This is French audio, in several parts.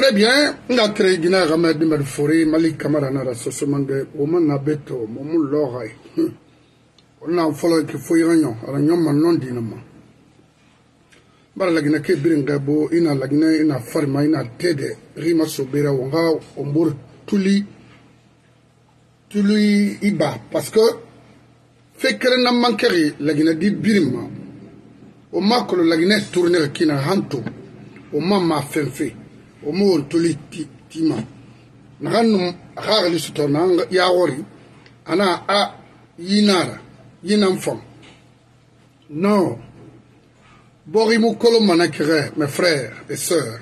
très bien. On a créé Guinée Ramed de Merfori, Malik Kamarana, Sosomangue, Oman Nabeto, Momon Lorai. On a un follow qui faut y ragnon, Ragnon Manon Dinama. Bara la Guinée Biringabo, Ina la Guinée, Ina Farma, Ina Tede, Rima Sobera, Wanga, Ombur, Tuli Iba. Parce que, fait que n'a manqué la Guinée dit Birima. Au marque la Guinée tourner qui n'a hanto. Au mama fenfe. Au mot Tuli Tima. Naranum, Harli Sutonang, Yaori, Ana a Yinara, Yinamfam. Non. Borimou Kolomanakere, mes frères et sœurs.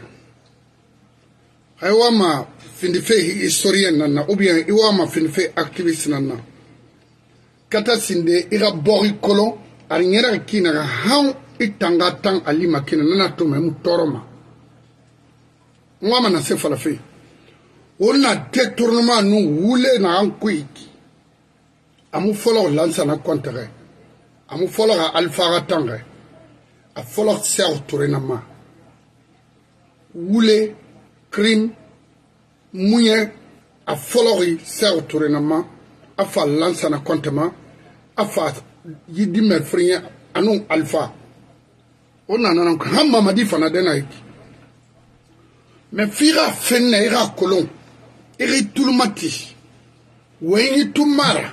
Iwama findife historien nana, ou bien Iwama findife activiste nana. Kata sinde ira bori kolon, arinyera kina hang itanga tang alima kina nana tome mutoroma. Mwama na se falafe. Ona détournement nous wule na ankuiki. Amu follow lansa na kontere. Amu follow alpha ratangre. A follow ser tourenama. Wule, crime, mouye, a follow ser tourenama. A fa lansa na kontema. A fa yidime frien anou alpha. Ona nanan hamma madi fana dena iki. Mais fira fenne ira kolon. Iri tulmati. Wengi tumara.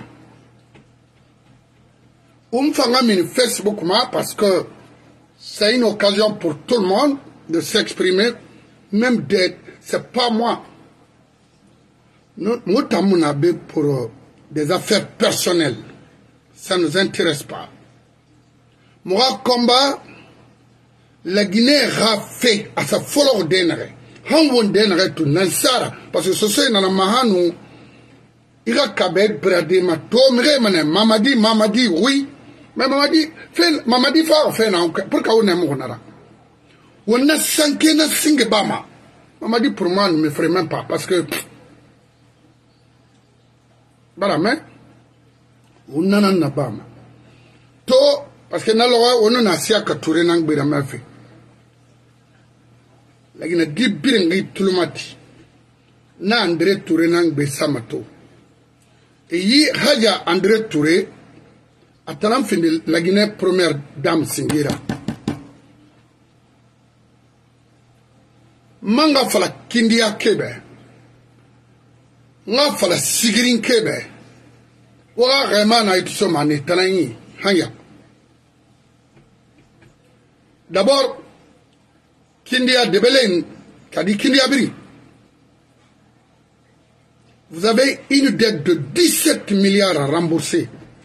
Fanga min Facebook parce que c'est une occasion pour tout le monde de s'exprimer, même d'être, c'est pas moi. Nous t'amounabé pour des affaires personnelles. Ça ne nous intéresse pas. Moi, combat, la Guinée a fait à sa folle ordinaire. Hanwon denere tu nansara. Parce que ce c'est dans la mahanu. Ira kabed brade ma tomre mané. Mamadi, oui. Mais Mamadi fait na pourquoi on est monara. On a sanké na singe bama. Mamadi pour moi ne me ferait même pas parce que voilà mais on n'a bama. To parce que nalora on a sia ka touré nang bira ma fait. La Guinée dit biringi tulumati. Na André Touré nang be samato. Et yi haja André Touré. Atalam fin de la Guinée première dame singira. Manga fala kindia kebe. Nga fala sigirin kebe. Wa remana itusoma ni tananyi. Hanya. D'abord, Kindia de Belén, Kadi Kindia Biri. Vous avez une dette de 17 milliards à rembourser.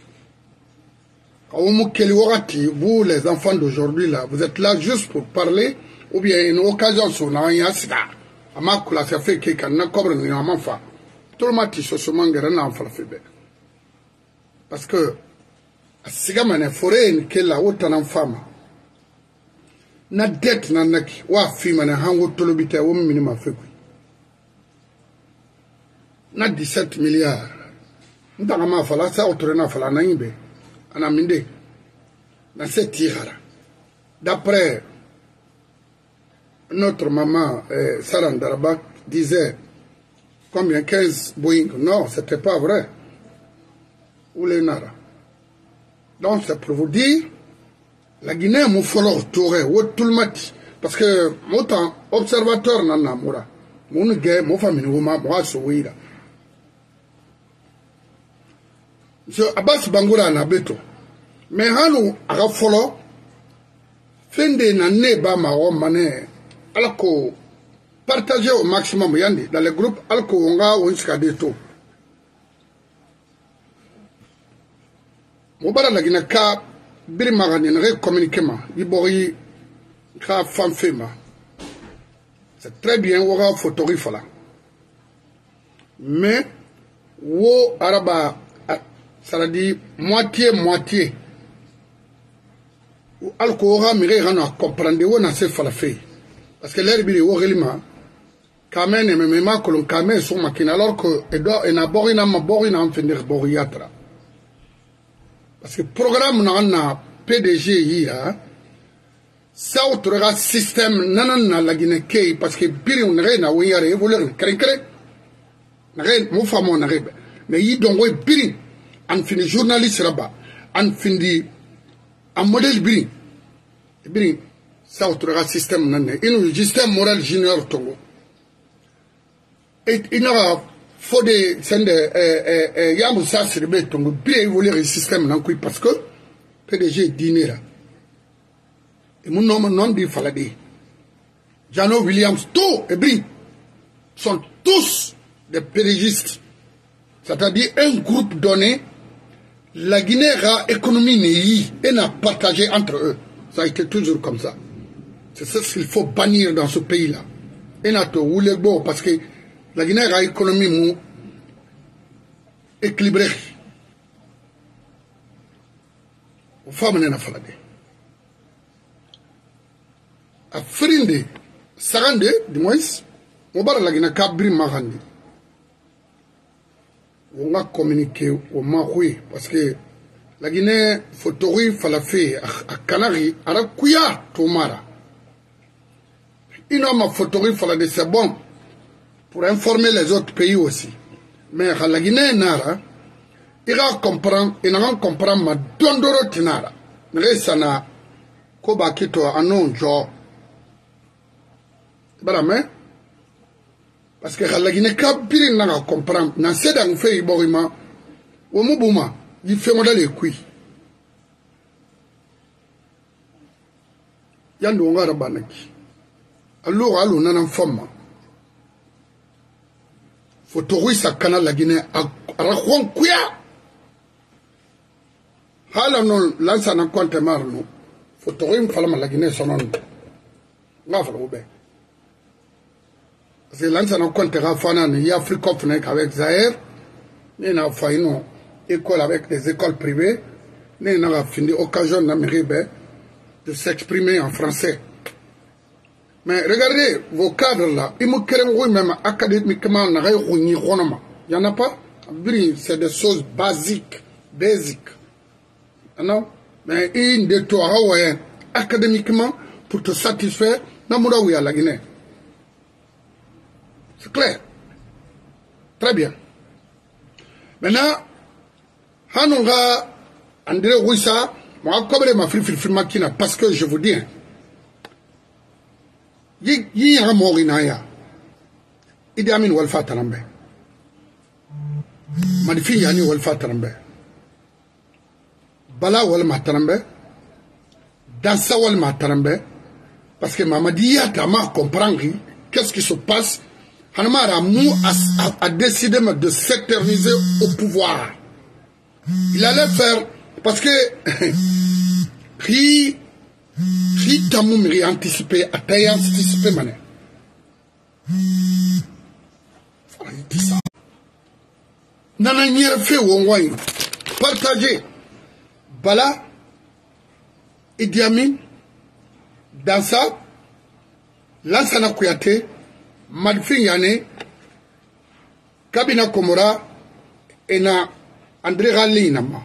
Vous, les enfants d'aujourd'hui, là, vous êtes là juste pour parler, ou bien une occasion sur la sida. Amakula, ça fait que n'a cobre ni amafa. Tout le monde se soumanga n'a pas fait. Parce que, si vous avez forêt, qui est la haute en femme. Na dette na naki wa fima na hango tolobita wo minima fekui na 17 milliards ndanga ma fala sa autorena fala na yimbe ana minde na setihara d'après notre maman Sarah Darabak disait combien 15 Boeing non c'était pas vrai ou les nara donc c'est pour vous dire la Guinée m'a fallu tourner tout le match parce que mon observateur nana mura mon gars mon famille moi souira je Abbas Bangoura na beto mais hanu aga follow fende na neba ma o mané alako partager au maximum yandi dans le groupe alko onga onska deto mo bara la Guinée ka biri magani na communiquer ma ibori ka fanfema c'est très bien wora photographie fala mais wo araba ça dit moitié ou alcoora mire rana comprendre wo na se fala fait parce que l'air biri wo relima quand même ma kolon quand même sur makina alors que edo ena borina ma borina en finir boriatra. Parce que le programme na PDG hier, ça autre système nanana la Guinée parce que biri on na wiyare évoluer kren nare mo famo nare mais yi dongo biri an fini journaliste là-bas an fini en modèle biri ça autre système nanane inu système moral junior tongo et ina fode sende yamu sa sirbe tongo biri évoluer système nan kui parce que PDG dinera et mon nom non dit Faladi. Jano Williams, tout et Bri sont tous des pérégistes. C'est-à-dire un groupe donné, la Guinée a économie et n'a partagé entre eux. Ça a été toujours comme ça. C'est ça qu'il faut bannir dans ce pays-là. Et n'a pas beau parce que la Guinée a économie équilibrée. Aux femmes, n'a Faladi. A frinde sarande du moins on bara la Guinée kabri mahandi on a communiqué au Maroui parce que la Guinée photographie falafé à Canary à la Kouya Tomara il a ma photographie falade c'est bon pour informer les autres pays aussi mais à la Guinée nara il a comprendre il a comprendre ma dondoro tinara resana ko bakito anon jo parce que la Guinée kabiri n'a comprendre n'a c'est dans fait borima au mubuma il fait modèle les couilles yando ngara banaki allo nana femme photo sa canal la Guinée à rakhon kuya hala non lança na compte marno photo fala la Guinée sonon ngafala obe. C'est l'ancien compte Rafana, il y a Afrique avec Zahir, il y a une école avec des écoles privées, il y a fini occasion de s'exprimer en français. Mais regardez vos cadres là, ils me créent même académiquement, il n'y en a pas. C'est des choses basiques. Non? Mais il de toi, académiquement, pour te satisfaire, n'a où il y a la Guinée. C'est clair. Très bien. Maintenant, Hanonga, André Ouissa, moi, comme ma fille makina, parce que je vous dis, yi a morinaya, Idi Amin Walfa Tarambe. Madifi Yani Walfa Tarambe. Bala Walma Tarambe. Dansa Walma Tarambe. Parce que Mamadiya Tama comprend qu'est-ce qui se passe. Hanamara Mou a décidé de s'éterniser au pouvoir. Il allait faire, parce que Ri Tamoum ri anticipé, a taillé anticipé mané. Il dit ça. Nana nyere fait wongwai. Partagez. Bala, Idi Amin, Dansa, Lansana Kouyaté, Madfin Yane, Kabina Komora, et na André Rali Nama.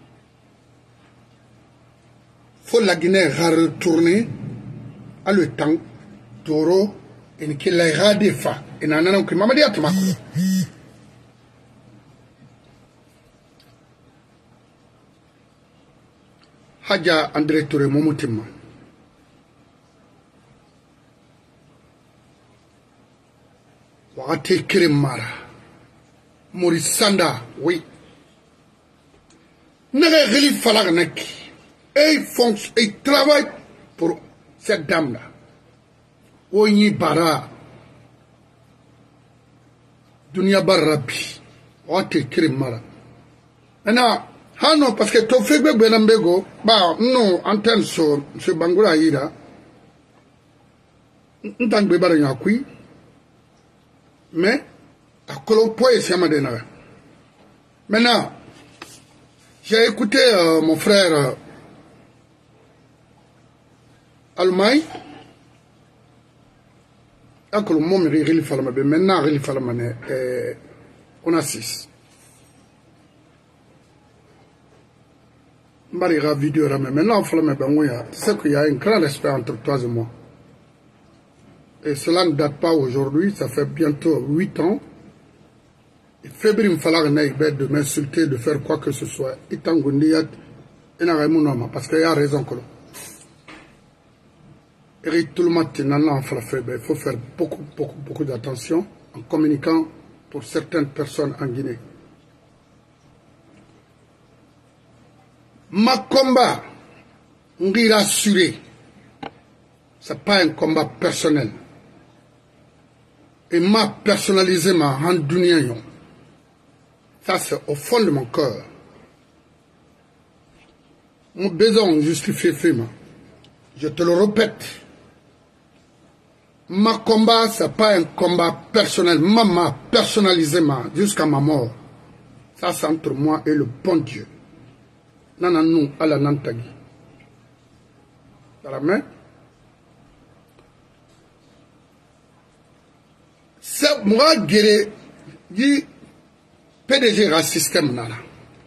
Faut la Guinée retourner à le temps, Toro, et qu'il a radé fa, et n'a qui m'a dit à Tomako. Hadja André Touré Momotima. Wagate Keremara. Maurice Sanda, oui. N'est rien Falaganaki. Et ils travaillent pour cette dame-là. Oyi Bara. Dunia Barabi. Wagate Keremara. Maintenant, ah non, parce que tu fais Benambego, bah non, antenne sur Bangoura Ira. N'tang Bébara Yakui. Mais, à Colombo et Siamadena. Maintenant, j'ai écouté mon frère Almaï. À Colombo, il fallait maintenant, il fallait on a 6. Marira vidéo, mais maintenant, tu sais qu'il y a un grand respect entre toi et moi. Et cela ne date pas aujourd'hui, ça fait bientôt 8 ans. Et février, il fallait de m'insulter, de faire quoi que ce soit. Parce qu'il y a raison. Et tout le matin, il faut faire beaucoup d'attention en communiquant pour certaines personnes en Guinée. Ma combat, on dit rassuré, ce n'est pas un combat personnel. Et m'a personnalisé ma handounia. Ça, c'est au fond de mon cœur. Mon besoin justifié, je te le répète. Ma combat, ce n'est pas un combat personnel. M'a personnalisé jusqu'à ma mort. Ça, c'est entre moi et le bon Dieu. Nananou à la Nantagi. Dans la main. C'est moi, Guéré, dit PDG a système nana.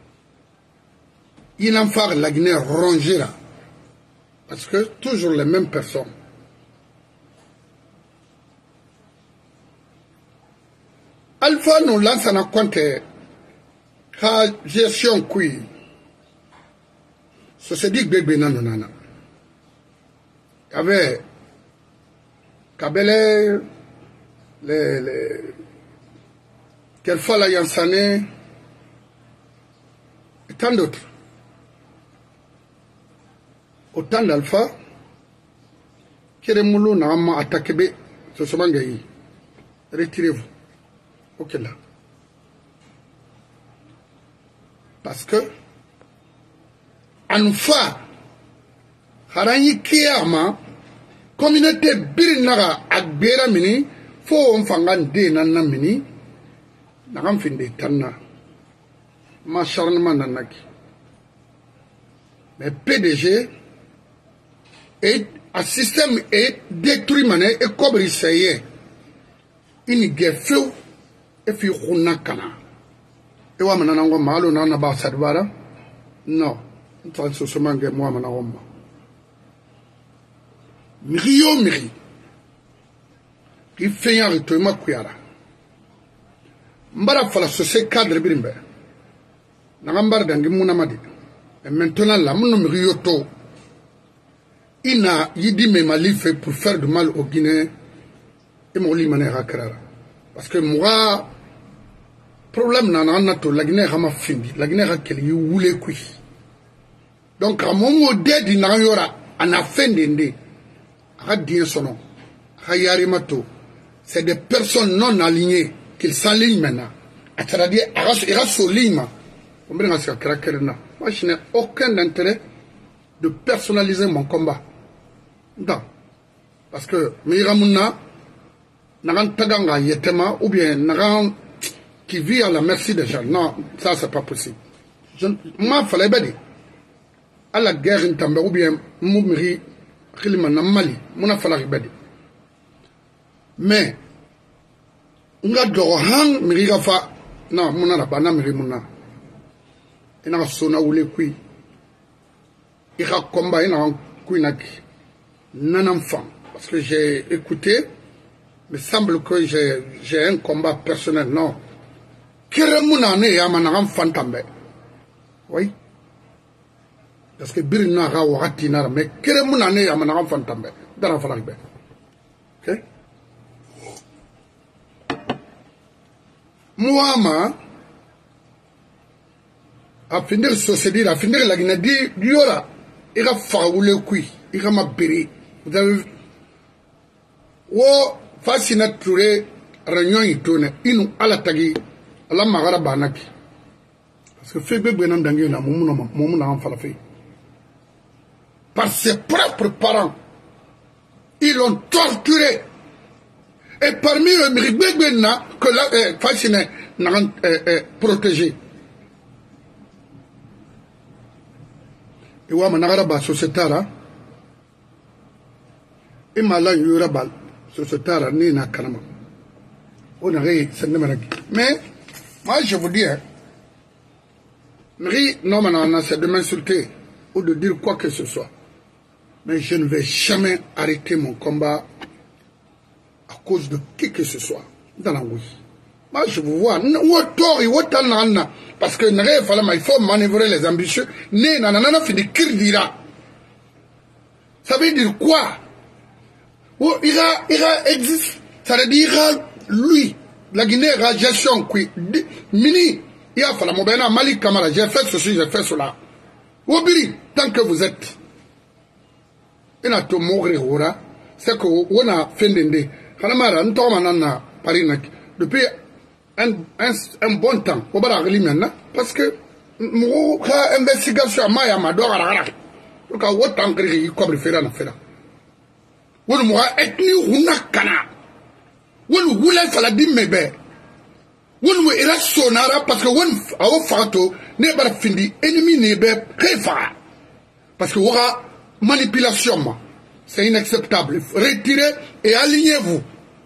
Il en fait la Guinée rongée là. Parce que toujours les mêmes personnes. Alpha nous lance un compte. Gestion qui. Ce se dit bébé nanana. Il y avait Kabele, quelquefois la Yansane, et tant d'autres. Autant d'alpha, Kéremoulou n'a pas attaqué, ce sont mangaï. Retirez-vous. Ok là. Parce que, en fa, Haranyi Kiyama, communauté Birinaga Agbera Mini, faut fangan de nana mini, n'agam fin de tanna, macharnement nanaki. Mais PDG, et un système est détruit mané et comme il s'est il n'y a feu et puis on n'a qu'un. Et on a un malo n'a pas sadvara. Non, ça se se mange moi manawamba. Mirio miri. Qui fait un retour ma kuyara. Mbara fala société cadre birimbe. N'agambar dangi munamadi. Et maintenant là, mon mirio to. Il n'a yidi me mali fait pour faire du mal au Guinéens. Et mon lit manera krara. Parce que moi, problème n'a to la Guinée a ma findi. La Guinée a qu'elle y voulait kui. Donc à mon mot d'aide il n'a yora en a fait d'ende. A dit son nom. Hayarimato. C'est des personnes non alignées qu'ils s'alignent maintenant. C'est-à-dire, il reste sur ligne. Moi, je n'ai aucun intérêt de personnaliser mon combat. Non. Parce que, Miramuna, Nagan Taganga Yetema, ou bien Nagan qui vit à la merci des gens. Non, ça, c'est pas possible. Moi, il fallait dire. À la guerre, ou bien, Moumiri, Khilimana Mali, Mouna Falari Bedi. Mais, nga dohan miriga fa na muna na bana mirimuna ina sona ule kui ira combat ina kui naki nanam fan parce que j'ai écouté me semble que j'ai un combat personnel non keremuna ne ya manam fan tambe oui parce que birina ga wakati na mais keremuna ne ya manam fan tambe dara falak be OK. Moi, à finir société, à finir la Guinée, il y aura, il va faire le coup, il va m'appérer. Vous avez vu, ou fascinat trouvé réunion y tourne, il nous a la tagi, à la magara banaki. Parce que fait bébé nan dangue na moumou na falafé. Par ses propres parents, ils l'ont torturé. Et parmi eux, Miribébéna, que la fasciné n'a protégé. Et ouah, managara société là. Et malin yurabal société là ni na kanama. On a rien, c'est ne managi. Mais moi je vous dis, Miri non maintenant c'est de m'insulter. ou de dire quoi que ce soit. Mais je ne vais jamais arrêter mon combat à cause de qui que ce soit. Dans la rue. Moi, je vous vois. Parce que il faut manœuvrer les ambitieux. Ça veut dire quoi? Il existe. Ça veut dire lui. La Guinée a gestion. Mini. Il y a fallu Mali Kamara. J'ai fait ceci, j'ai fait cela. Obiri, tant que vous êtes. Il a tout mourir. C'est que on a fait des. Depuis un bon temps, parce que mon investigation à Maya Madora, donc à autant que il comme faire en affaire. On m'a ethnie Hunakana. On voulait faire la dimebe. On m'a ira sonara parce que on a offert n'est pas fini ennemi n'est pas préféré. Parce que aura manipulation. C'est inacceptable. Retirez et alignez-vous.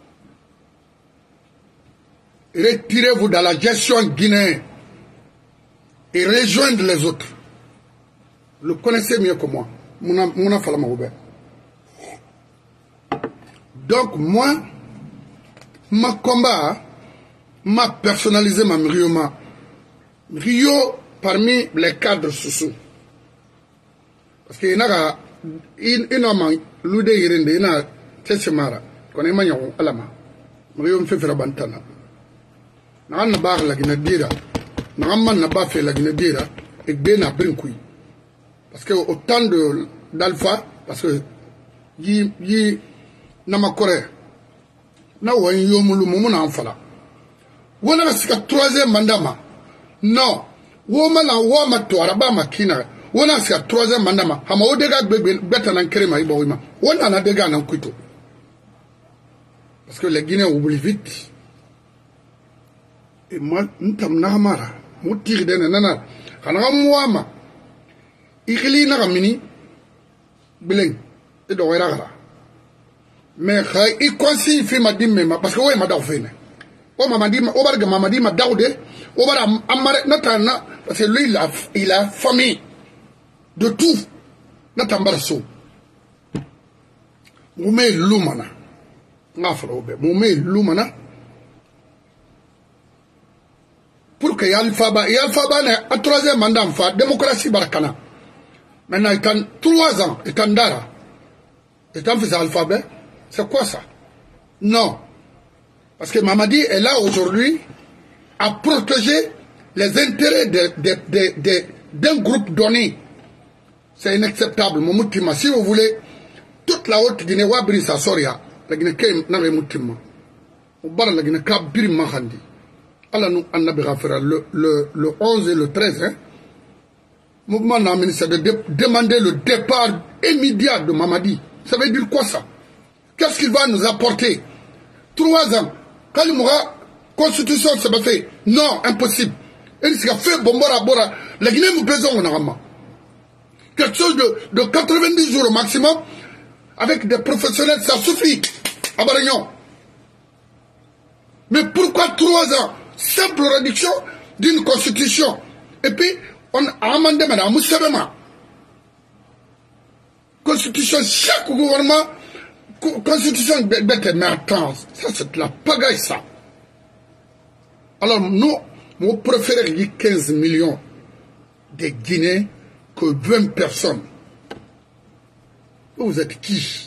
Retirez-vous dans la gestion guinéenne et rejoindre les autres. Le connaissez mieux que moi. Donc moi, ma combat m'a personnalisé ma Rio. Rio parmi les cadres sous. Parce qu'il y a l'oude irende, il y a Tchemara, qu'on est magnon à la main. Rio me fait faire bantana. Na bar la Guinadira, na man na ba fait la Guinadira, et bien à Brinkui. Parce que autant d'alpha, parce que yi nama Corée, na wa yomulu mumuna enfala. Wona sika troisième mandama. Non, woma na woma to araba makina. Wona sika troisième mandama. Hama odega beta nan krema iboima. Wona na dega nan kuito. Parce que les Guinéens oublient vite. Et moi, n'tam nahamara, moutir de nana, kanamouama, ikili nagamini, biling, et de Werara. Mais il consigne fait ma dime, parce que oui, ma dauphin. Oh, ma dit, Obarga, ma dit, ma daude, Obara, Amare, Natana, parce que lui, il a famille de tout, Natambarso. Moumé Lumana, Nafrobe, Moumé Lumana. Pour que Alpha a troisième mandat en fait, démocratie Barakana. Maintenant, il y a 3 ans, il y a Dara. Il y a un alphabet. C'est quoi ça? Non. Parce que Mamadi est là aujourd'hui à protéger les intérêts d'un groupe donné. C'est inacceptable. Si vous voulez, toute la haute Guinée, Wabri Soria, la Guinée n'a pas Moutima. Au bar la Guinée, Kabiri Mahandi. Allah nous en a le 11 et le 13, hein. Mouvement n'a ministre de demander le départ immédiat de Mamadi. Ça veut dire quoi ça? Qu'est-ce qu'il va nous apporter? 3 ans. Quand il mourra, constitution ça va faire. Non, impossible. Il s'est fait bombora bora. La Guinée nous besoin en Arama. Quelque chose de 90 jours au maximum. Avec des professionnels, ça suffit. À Barignon. Mais pourquoi 3 ans? Simple réduction d'une constitution. Et puis, on a amendé Madame Moussabema. Constitution, chaque gouvernement, constitution, mais attends, ça c'est de la pagaille ça. Alors nous, nous préférons 15 millions de Guinéens que 20 personnes. Vous êtes qui?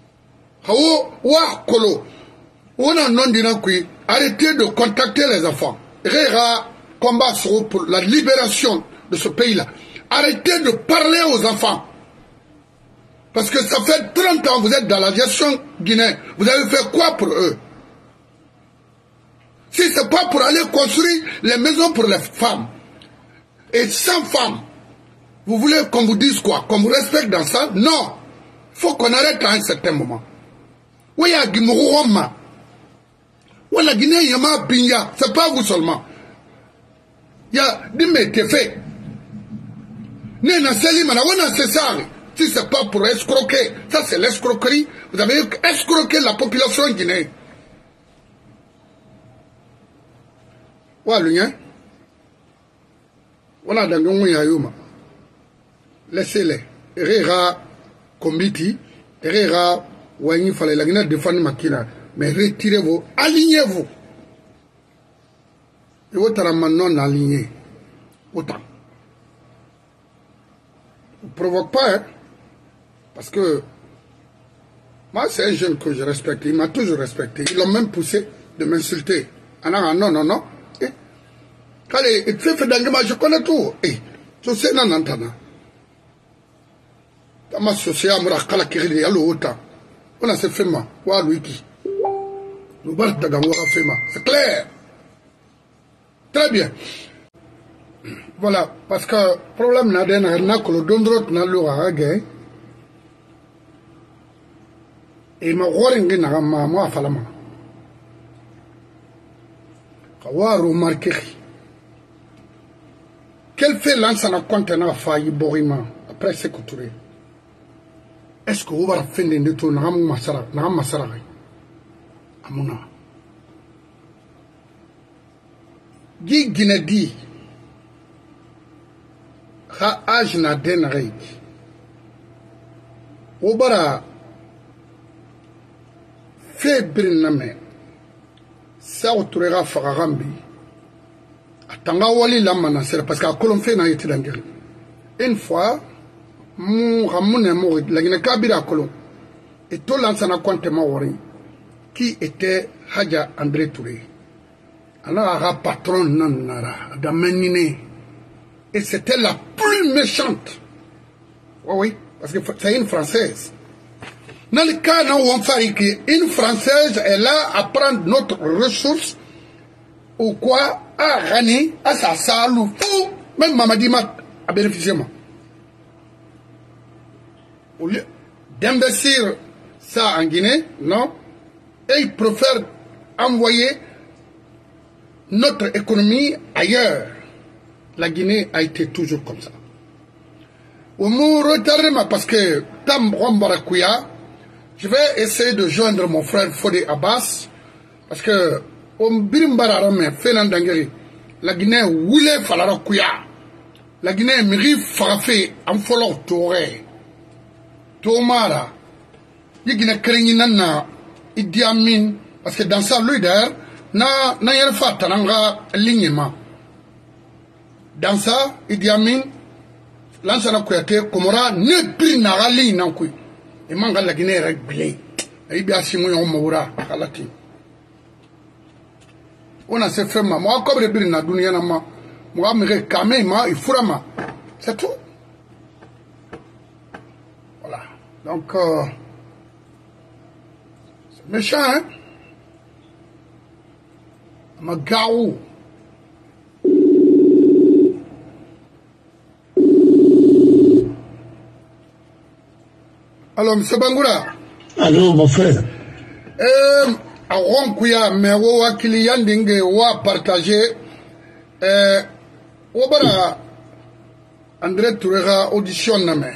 On a non dit arrêtez de contacter les enfants. Rera combat pour la libération de ce pays-là. Arrêtez de parler aux enfants. Parce que ça fait 30 ans que vous êtes dans la gestion guinéenne. Vous avez fait quoi pour eux? Si ce n'est pas pour aller construire les maisons pour les femmes. Et sans femmes, vous voulez qu'on vous dise quoi? Qu'on vous respecte dans ça? Non. Il faut qu'on arrête à un certain moment. Oui, il y a Gimourouma. Oui, la Guinée, il y a Binya. Ce n'est pas vous seulement. Il y a des métiers faits. Néna Selimana, on a cessé. Si ce n'est pas pour escroquer, ça c'est l'escroquerie. Vous avez escroqué la population guinéenne. Ouais, le lien. Voilà, dans le monde, il y a eu. laissez-les. Erera Kombiti, Erera Wani fallait la Guinée défendre Makina. Mais retirez-vous, alignez-vous. Et autant non aligné. Autant. Ne provoque pas, hein. Parce que moi, c'est un jeune que je respecte. Il m'a toujours respecté. Ils l'ont même poussé de m'insulter. Ah non, non, non, non. Allez, je connais tout. Je sais, non, non, non. Dans ma société, on a ce fait, c'est clair. Très bien. Voilà, parce que le problème n'a rien que le don n'a l'aura gagné. Et ma warring n'a moi falama. Kawa remarqué. Quel fait lance à la contenant failli borima après ce couturé? Est-ce que vous va finir de tout n'am masara amuna? Gi Guinée ha âge na den rek. Obara fait briname ça autorera faragambi. Atanga wali la manasera parce que kolon fait na yiti dangel. Une fois mu ramune mo la Guinée kabira kolon et tout l'ancien compte mawari qui était Hadja André Touré. Alors un patron nanara d'amener et c'était la plus méchante. Oui, parce que c'est une Française. Dans le cas où on fait une Française est là à prendre notre ressource ou quoi à gagner à sa salle ou même Mamadi Mat à bénéficier moi. Au lieu d'investir ça en Guinée, non, et ils préfèrent envoyer notre économie ailleurs. La Guinée a été toujours comme ça. Au mot retardement parce que Tam Rombarakouya, je vais essayer de joindre mon frère Fodé Abbas parce que au Birimbararame Fenandangeri, la Guinée voulait Falarakouya, la Guinée miri Farafé en follow Toré, Tomara, la Guinée Kerinina, Idi Amin, parce que dans sa leader, na yelfa tananga lignement. Dans ça, Idi Amin, l'ancien Kouyaté, Komora, ne plus n'a pas ligne en couille. Et manga la Guinée réglée. Et bien, si moi, on mourra, à la team. On a ce fait, moi, comme le bilan, dunia na moi, me réclamer, il faut ma. C'est tout. Voilà. Donc, c'est méchant, hein? Ma gaou. Alors, M. Bangoura. Allô, mon frère. A Ronkuya, mais wa Kiliyandinge, wa partagé. Obara André Tourera audition na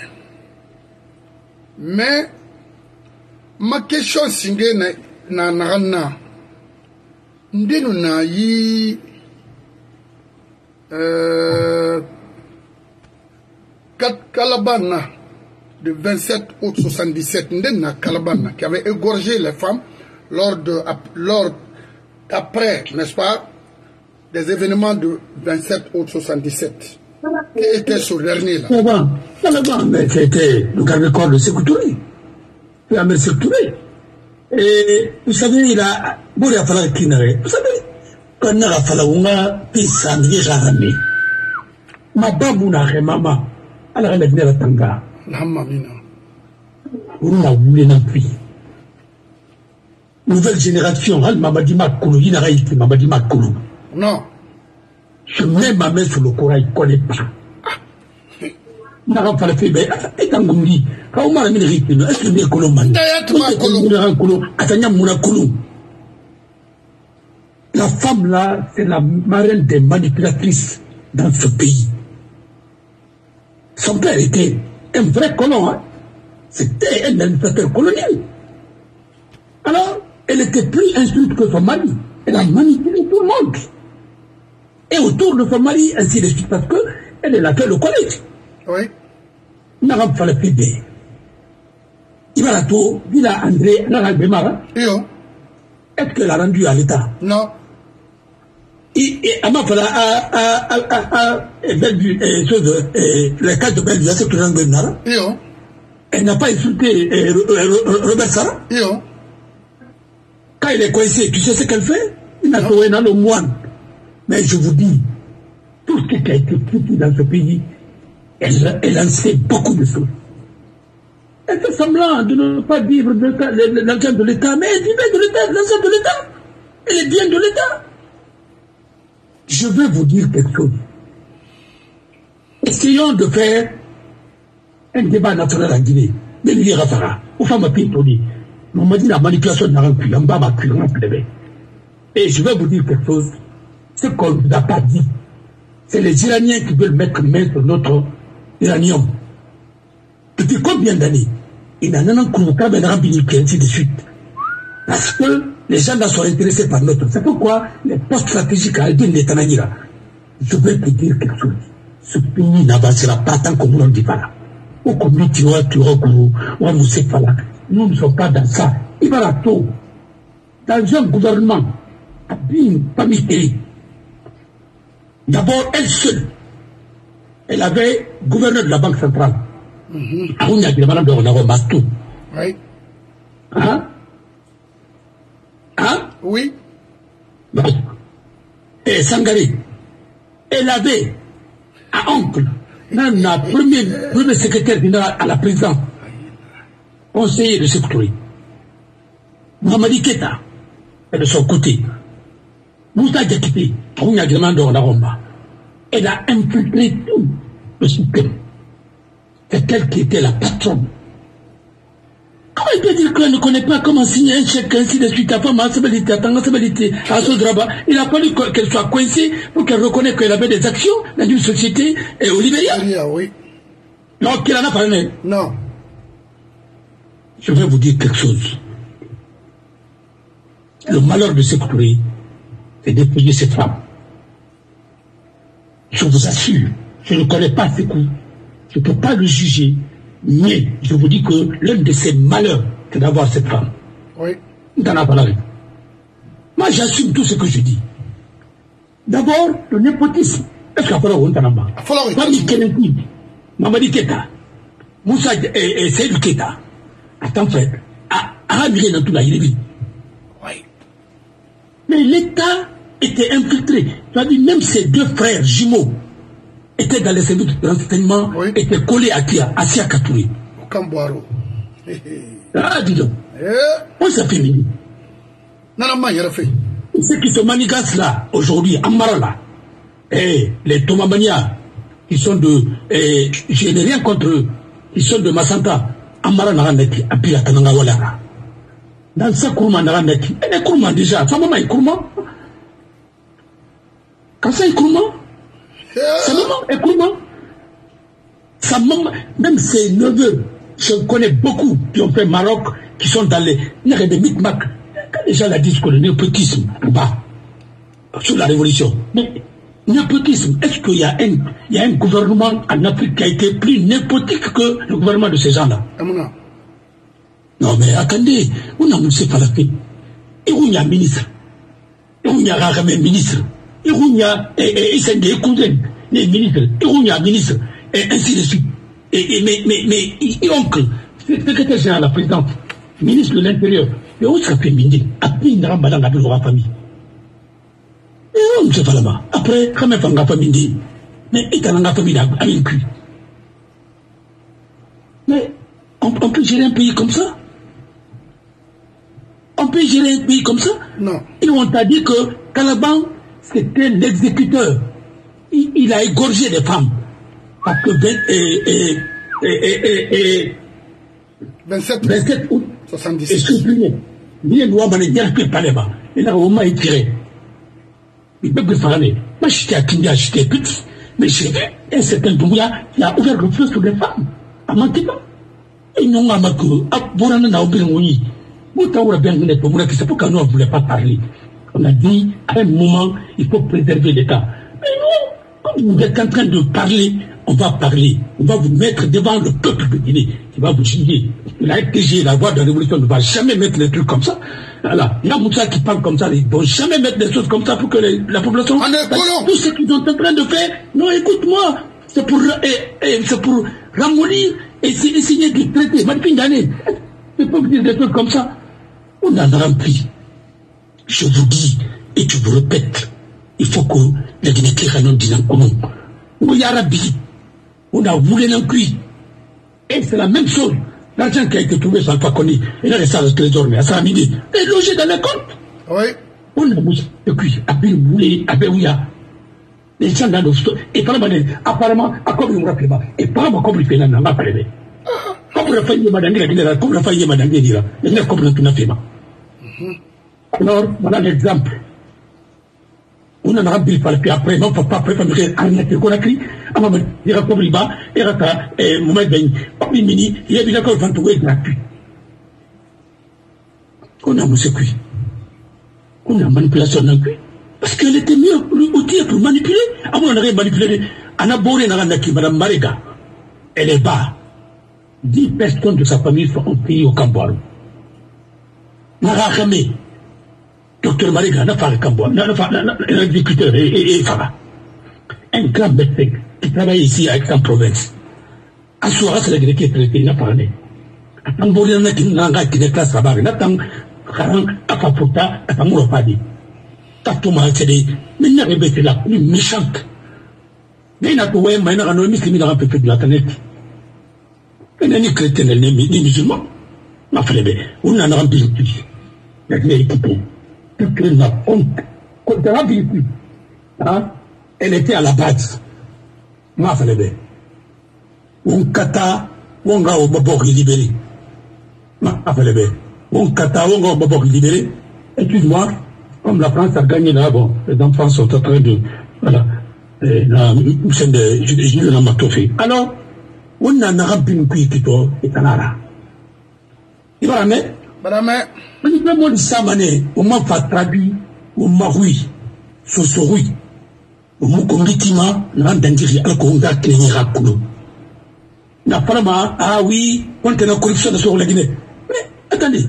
mais ma question singe na narana ndenu na yi Kalabana de 27 août 77 ndena Kalabana qui avait égorgé les femmes lors après, n'est-ce pas, des événements de 27 août 77 qui étaient sur le dernier là. Kalabana, mais c'était le garde-corps de Sékou Touré. Il a mis Sékou Touré. Et vous savez, il a bourré à falloir qu'il n'arrête. Vous savez, quand on a fallu on a pu s'ennuyer jamais. Ma babouna maman, elle a regardé la tanga. On a voulu non plus. Nouvelle génération, elle m'a dit ma coulou, il n'a rien m'a dit ma coulou. Non. Je mets ma main sur le Coran, il ne connaît pas. Il n'a pas fait, mais il a dit, quand on m'a mis le rythme, est-ce que c'est un colomban? La femme là, c'est la marraine des manipulatrices dans ce pays. Son père était un vrai colon, hein. C'était un administrateur colonial. Alors, elle était plus instruite que son mari. Elle a manipulé tout le monde. Et autour de son mari, ainsi de suite, parce qu'elle est là fait le collège. Oui. n'a pas fait le PB. Il va la tour, il a André, n'a pas Bémara. Est-ce qu'elle a rendu à l'État? Non. Et à ma fala à Bellevue, les cas de Bellevue, c'est tout le monde. Elle n'a pas insulté Robert Sarah. Quand il est coincé, tu sais ce qu'elle fait? Il a trouvé dans le moine. Mais je vous dis, tout ce qui a été foutu dans ce pays, elle en sait beaucoup de choses. Elle fait semblant de ne pas vivre de l'argent de l'État, mais elle vivait de l'État, l'argent de l'État. Elle est bien de l'État. Je vais vous dire quelque chose. Essayons de faire un débat national en Guinée. De l'île Rafara. Aux femmes à Pintoni. On m'a dit la manipulation n'a rien pu. En bas, ma cul, et je vais vous dire quelque chose. Ce qu'on ne nous a pas dit, c'est les Iraniens qui veulent mettre main sur notre uranium. Depuis combien d'années? Il n'en a pas ainsi de suite. Parce que les gens là sont intéressés par notre. C'est pourquoi les postes stratégiques à Aldin et Tananira. Je vais te dire quelque chose. Ce pays n'avancera pas tant qu'on ne dit pas là. Ou comme nous, tu vois, on ne sait pas là. Nous ne sommes pas dans ça. Il va la tôt. Dans un gouvernement, parmi d'abord, elle seule, elle avait gouverneur de la Banque centrale. Oui. Hein? Hein? Oui. Et Sangari, elle avait un oncle, un premier secrétaire général à la présidence, conseiller de sécurité. Mohamedi Keta est de son côté. Moussa Diakité, elle a infiltré tout le système. C'est elle qui était la patronne. Comment il peut dire qu'elle ne connaît pas comment signer un chèque ainsi de suite à femme à Sodraba? Il a fallu qu'elle soit coincée pour qu'elle reconnaisse qu'elle avait des actions dans une société au Libéria. Oui. Donc, il en a parlé. Non. Je vais vous dire quelque chose. Le malheur de Sékou Touré, c'est d'épouiller cette femme. Je vous assure, je ne connais pas Sékou. Je ne peux pas le juger. Mais je vous dis que l'un de ses malheurs, c'est d'avoir cette femme. Oui. Moi, j'assume tout ce que je dis. D'abord, le népotisme. Est-ce qu'il faut le faire? Famille Kenekoui, Mamadi Keta, Moussa et Seydou Keta, attends frère, a viré dans tout la Guinée. Oui. Mais l'État était infiltré. Tu as dit, même ses deux frères jumeaux étaient dans les services de renseignement, oui. Étaient collés à qui? À Sia Katouré. Au Camboiro. Ah, dis donc. On s'est fait mini. Non, il y a fait. Ceux qui se manigancent là, aujourd'hui, à Marala, et les Tomamania, qui sont de. Je n'ai rien contre eux, qui sont de Massanta, Amara Naraneki, à Pila Tananga Walara. Dans ça, Kourma Naraneki, elle est Kourma déjà. Sa maman est Kourma. Quand ça est Kourma, sa maman est Kourma. Sa maman, même ses neveux, je connais beaucoup qui ont fait Maroc, qui sont dans les. Il y a des micmacs. Quand les gens la disent que le népotisme, bas, sous la révolution. Mais, népotisme, est-ce qu'il y a un gouvernement en Afrique qui a été plus népotique que le gouvernement de ces gens-là? Non, mais attendez, on a monsieur Falafé, et on y a ministre, et on y a Ragamé ministre, et on y a Essendé Kouden, les ministres, et on y a ministre, et ainsi de suite. Mais oncle, secrétaire général de la présidente, ministre de l'Intérieur, et où ça fait miner? Après, il n'y a pas de la famille. Et on ne sait pas là-bas. Après, quand même, on n'a pas mine. Mais il y a une famille avec un cul. Mais on peut gérer un pays comme ça? On peut gérer un pays comme ça? Non. Et on t'a dit que Calaban, c'était l'exécuteur. Il a égorgé des femmes. Parce que 27 août 77. Et supprimé. Il y a une loi qui a été parlée là-bas. Et là, on m'a étiré. Il peut faire aller. Moi, j'étais à Kindia, j'étais petit. Mais j'ai vu un certain Doumbouya qui a ouvert le feu sur les femmes. À Mantiba. Et non, à Mako, à Bourana, n'a oublié oui. Moutaoura bien net, c'est pourquoi nous ne voulons pas parler. On a dit, à un moment, il faut préserver l'État. Mais non, quand vous êtes en train de parler on va parler, on va vous mettre devant le peuple de Guinée qui va vous juger. La FTG, la voix de la révolution ne va jamais mettre des trucs comme ça. Voilà. Il y a Moussa qui parle comme ça, ils ne vont jamais mettre des choses comme ça pour que la population... Tout ce qu'ils sont en train de faire, non, écoute-moi, c'est pour ramollir et signer du traité. C'est pas vous dire des trucs comme ça. On en a rempli. Je vous dis, et je vous répète, il faut que la Guinée Kéranon dise en commun. Où il y a Rabi, on a voulu un cuit. Et c'est la même chose. L'argent qui a été trouvé sur Alpha Kony, il a resté à le trésor, mais à Salamidi, est logé dans les comptes. Oui. On a bougé le cuit, à Bilboulé, à Béouya. Les gens dans le store. Et apparemment, à quoi vous rappelez pas. Et pas comme il fait là, on va parler. Comme la famille Madame Guinée, comme la famille Madame Guinée, il n'y a comme tout n'a fait. Alors, voilà l'exemple. On en a rappelé puis après, non, faut pas préparer un Conakry, à ma mère, il y a comme Liba, et Rata, et Mohamed Ben, Mini, il y a bien encore 20 gratuit. On a moussé cuit. On a manipulation d'un cuit. Parce qu'elle était mieux outil pour manipuler. À mon avis, manipuler. Anna Boré Narandaki, Madame Mariga, elle est bas. 10 personnes de sa famille sont entrées au Camboire. Narahame. Docteur Mariga n'a pas le Camboire, l'exécuteur et Farah. Un grand médecin qui travaille ici avec en province. À Soura, c'est la Guinée qui est traitée, il n'a pas parlé. À Tambouré, il n'a pas qui n'est pas sabbat, il n'a pas à Papouta, à Tamouropadi. Tatouma, c'est des. Mais il n'a pas été là, une méchante. Mais il n'a pas eu un homme qui n'a pas fait de la planète. Il n'a ni chrétien, ni musulman. Ma frère, on en a rempli une la Guinée est équipée. La honte. Elle était à la base. Ma frère, on kata, on ga au babok libéré. Ma frère, on kata, on ga au babok libéré. Excuse-moi, comme la France a gagné là, bon, les enfants sont en train de. Voilà. La chaîne de Julien Lamatofi. Alors, on a un rempli une cuille qui toi et Canara. Il va la mettre. On dit moi ça mané, on m'a pas traduit, on m'a oui, sosorui, on m'a convitima, l'andandiri alconga qui n'est pas coulou. N'a pas ma, ah oui, on a la corruption sur la Guinée. Mais attendez,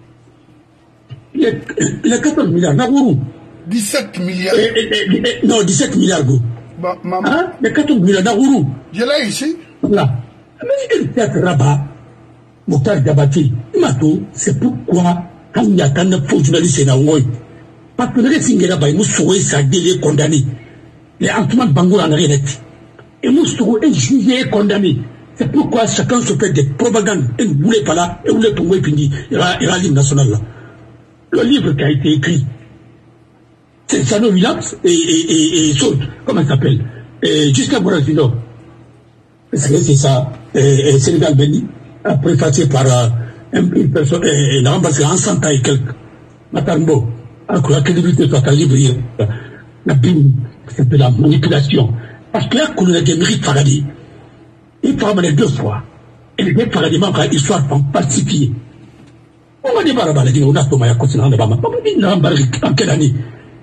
il y a 14 milliards, Nagourou. 17 milliards. Non, 17 milliards, go. Hein? Il y a 14 milliards, Nagourou. Je l'ai ici. Voilà. Mais il y a le Rabat. Mokhtar Diabati, c'est pourquoi quand il y a tant de faux journalistes dans le monde, parce que les Singela Bay, nous souhaitons ça délai condamné. Les Antoine Bangoura n'a rien été. Et nous souhaitons juger et condamné. C'est pourquoi chacun se fait des propagandes. Et ne voulez pas là, et vous voulez tomber, puis il y a l'hymne national là. Le livre qui a été écrit, c'est Sano Williams et comment il s'appelle? Jusqu'à Borazino. C'est ça, Sénégal Beni. Préfacé par une personne, parce qu'en 100 ans et quelques, Matambo, alors que la crédibilité soit à libre, c'est de la manipulation. Parce que là, qu'on a des mérites Faradi, il faut ramener 2 fois. Et les mérites Faradi, même quand l'histoire va falsifier. On va dire, on a Thomas Yakotina, on a en quelle année?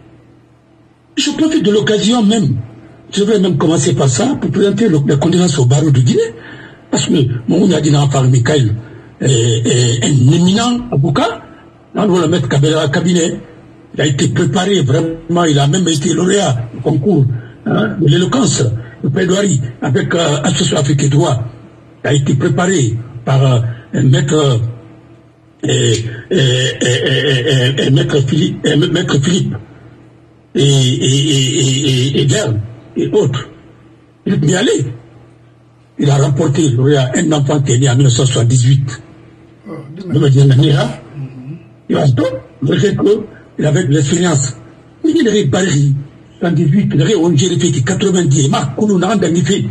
Je profite de l'occasion même. Je vais même commencer par ça pour présenter la condamnation au barreau de Guinée. Parce que mon a dit dans par Michael est un éminent avocat. On doit le mettre au cabinet. Il a été préparé vraiment, il a même été lauréat du concours de l'éloquence, de plaidoirie avec Association Afrique Droit. Il a été préparé par maître Philippe et Berne et autres. Il est bien allé. Il a remporté lauréat un enfant qui est né en 1978. Il m'a dit il va se donner, malgré qu'il avait de l'expérience. Il est Paris, 78, il est Ongé, il fait 90, il m'a connu, il a fait.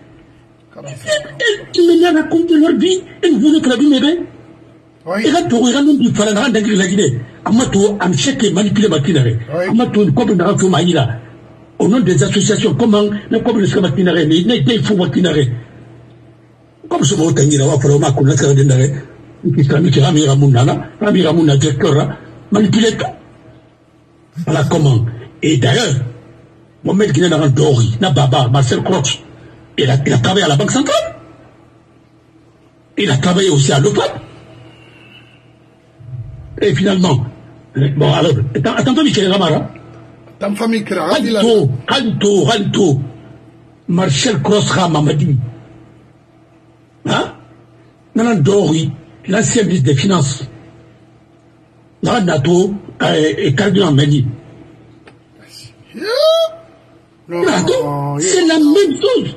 Il m'a raconté leur vie, et vous voulez que la vie m'aide. Il a tout, il a dit, il fallait rendre la Guinée. Amato, am chèque manipulé ma tinare. Amato, comme on a fait Maïla. Au nom des associations, comment, comme le schéma tinare, mais il n'est pas fou tinare. Comme ce mot tangira wa faroma kuna kara dendare islamique Amira Mouna directeur manipulé tout. Voilà comment. Et d'ailleurs Mohamed Guinée dans Dori na Baba Marcel Croix il a travaillé à la Banque centrale. Il a travaillé aussi à l'OFAP. Et finalement, bon alors, attends, Michel Ramara. Ta famille qui a Ranto, Marcel Crossra Mamadi. Hein? Nanan Dori, l'ancien ministre des Finances. Nanan Nato et Cardinal Meni. C'est la même chose.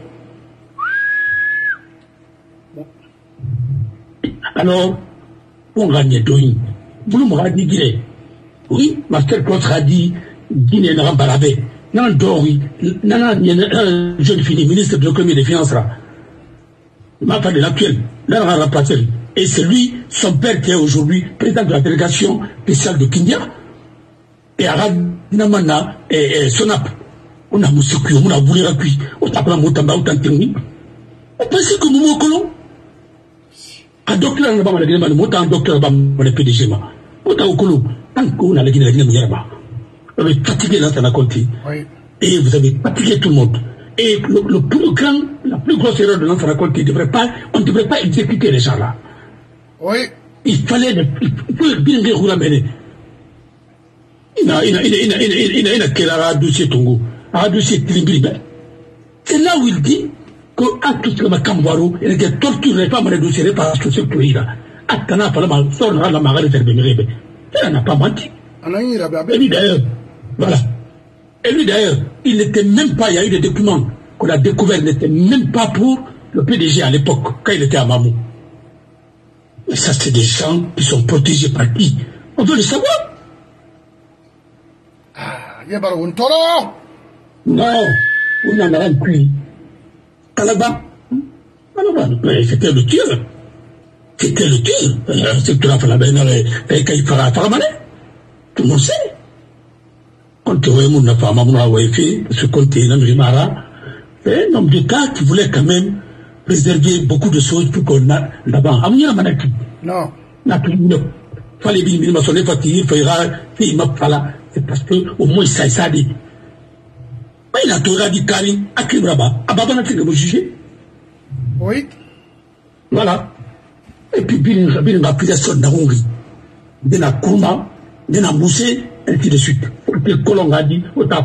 Alors, on gagne Doïn. Vous m'avez dit, oui, Marcel Crossra dit, Guinée n'a pas lavé. Nanan Dori, Nanan, jeune fini, ministre de l'économie et des finances. Ma part de l'actuel, et c'est lui, son père qui est aujourd'hui président de la délégation spéciale de Kindia, et Aradinamana et Sonap. On a Moussouki, on a voulu rappuyer, on a pas Moutamba, on a Tengni. On pense que nous colons. Un docteur n'a pas mal de Mouta, un docteur n'a pas mal de PDG. Mouta au colon, tant qu'on a la Guinée, vous avez fatigué là, ça n'a compté. Et vous avez fatigué tout le monde. Et la plus grosse erreur de notre raconte, on ne devrait pas exécuter les gens là. Oui. Il fallait bien rouler. Il a quel dossier Tongo, un dossier Tilimbili. C'est là où il dit que à tout ce que ma Cambaro, il ne torturerait pas mon dossier par ce secteur là. À Tana, Palama, sort la marée de Fermérébé. Elle n'a pas menti. Et lui d'ailleurs, voilà. Et lui d'ailleurs, il n'était même pas, il y a eu des documents qu'on a découverts, il n'était même pas pour le PDG à l'époque, quand il était à Mamou. Mais ça, c'est des gens qui sont protégés par qui? On veut le savoir. Ah, il y a pas un toro. Non, on en a un puis. Calaba. C'était le tir. C'était le tir. C'est que tu as fait la benne et qu'il fera à Faramane. Tout le monde sait. Quand tu vois mon femme, mon wifi, ce continent Rimara, c'est un homme d'État qui voulait quand même préserver beaucoup de choses pour qu'on a là-bas. Amina Manaki. Non. Fallait bien me sonner fatigué, il m'a fala. C'est parce que au moins ça dit. Mais il a tout radical, à Kibraba, à Babana qui le juger. Oui. Voilà. Et puis, bien la prise de Hongrie, de la Kourma, de la Moussé, et ainsi de suite. Le colon a dit, autant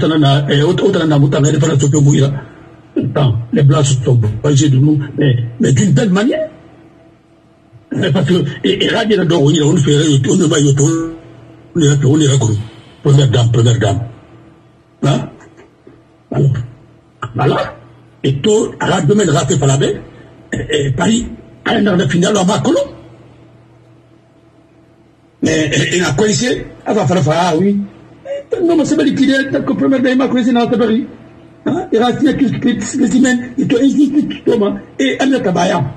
les blancs sont obligés de nous, mais d'une belle manière. Parce que, et Radi n'a donc, on fait, on va y retourner, première dame. Hein? Alors, voilà. Et tout, à la domaine raté par la baie, et Paris, à un an de finale, on va à Colomb. Mais il a quoi ici? Ah oui. Non, mais c'est pas liquide, tant que première dame a quoi ici dans Paris. Il a signé quelques spécimens, il te existe Thomas, et elle est à Bayam.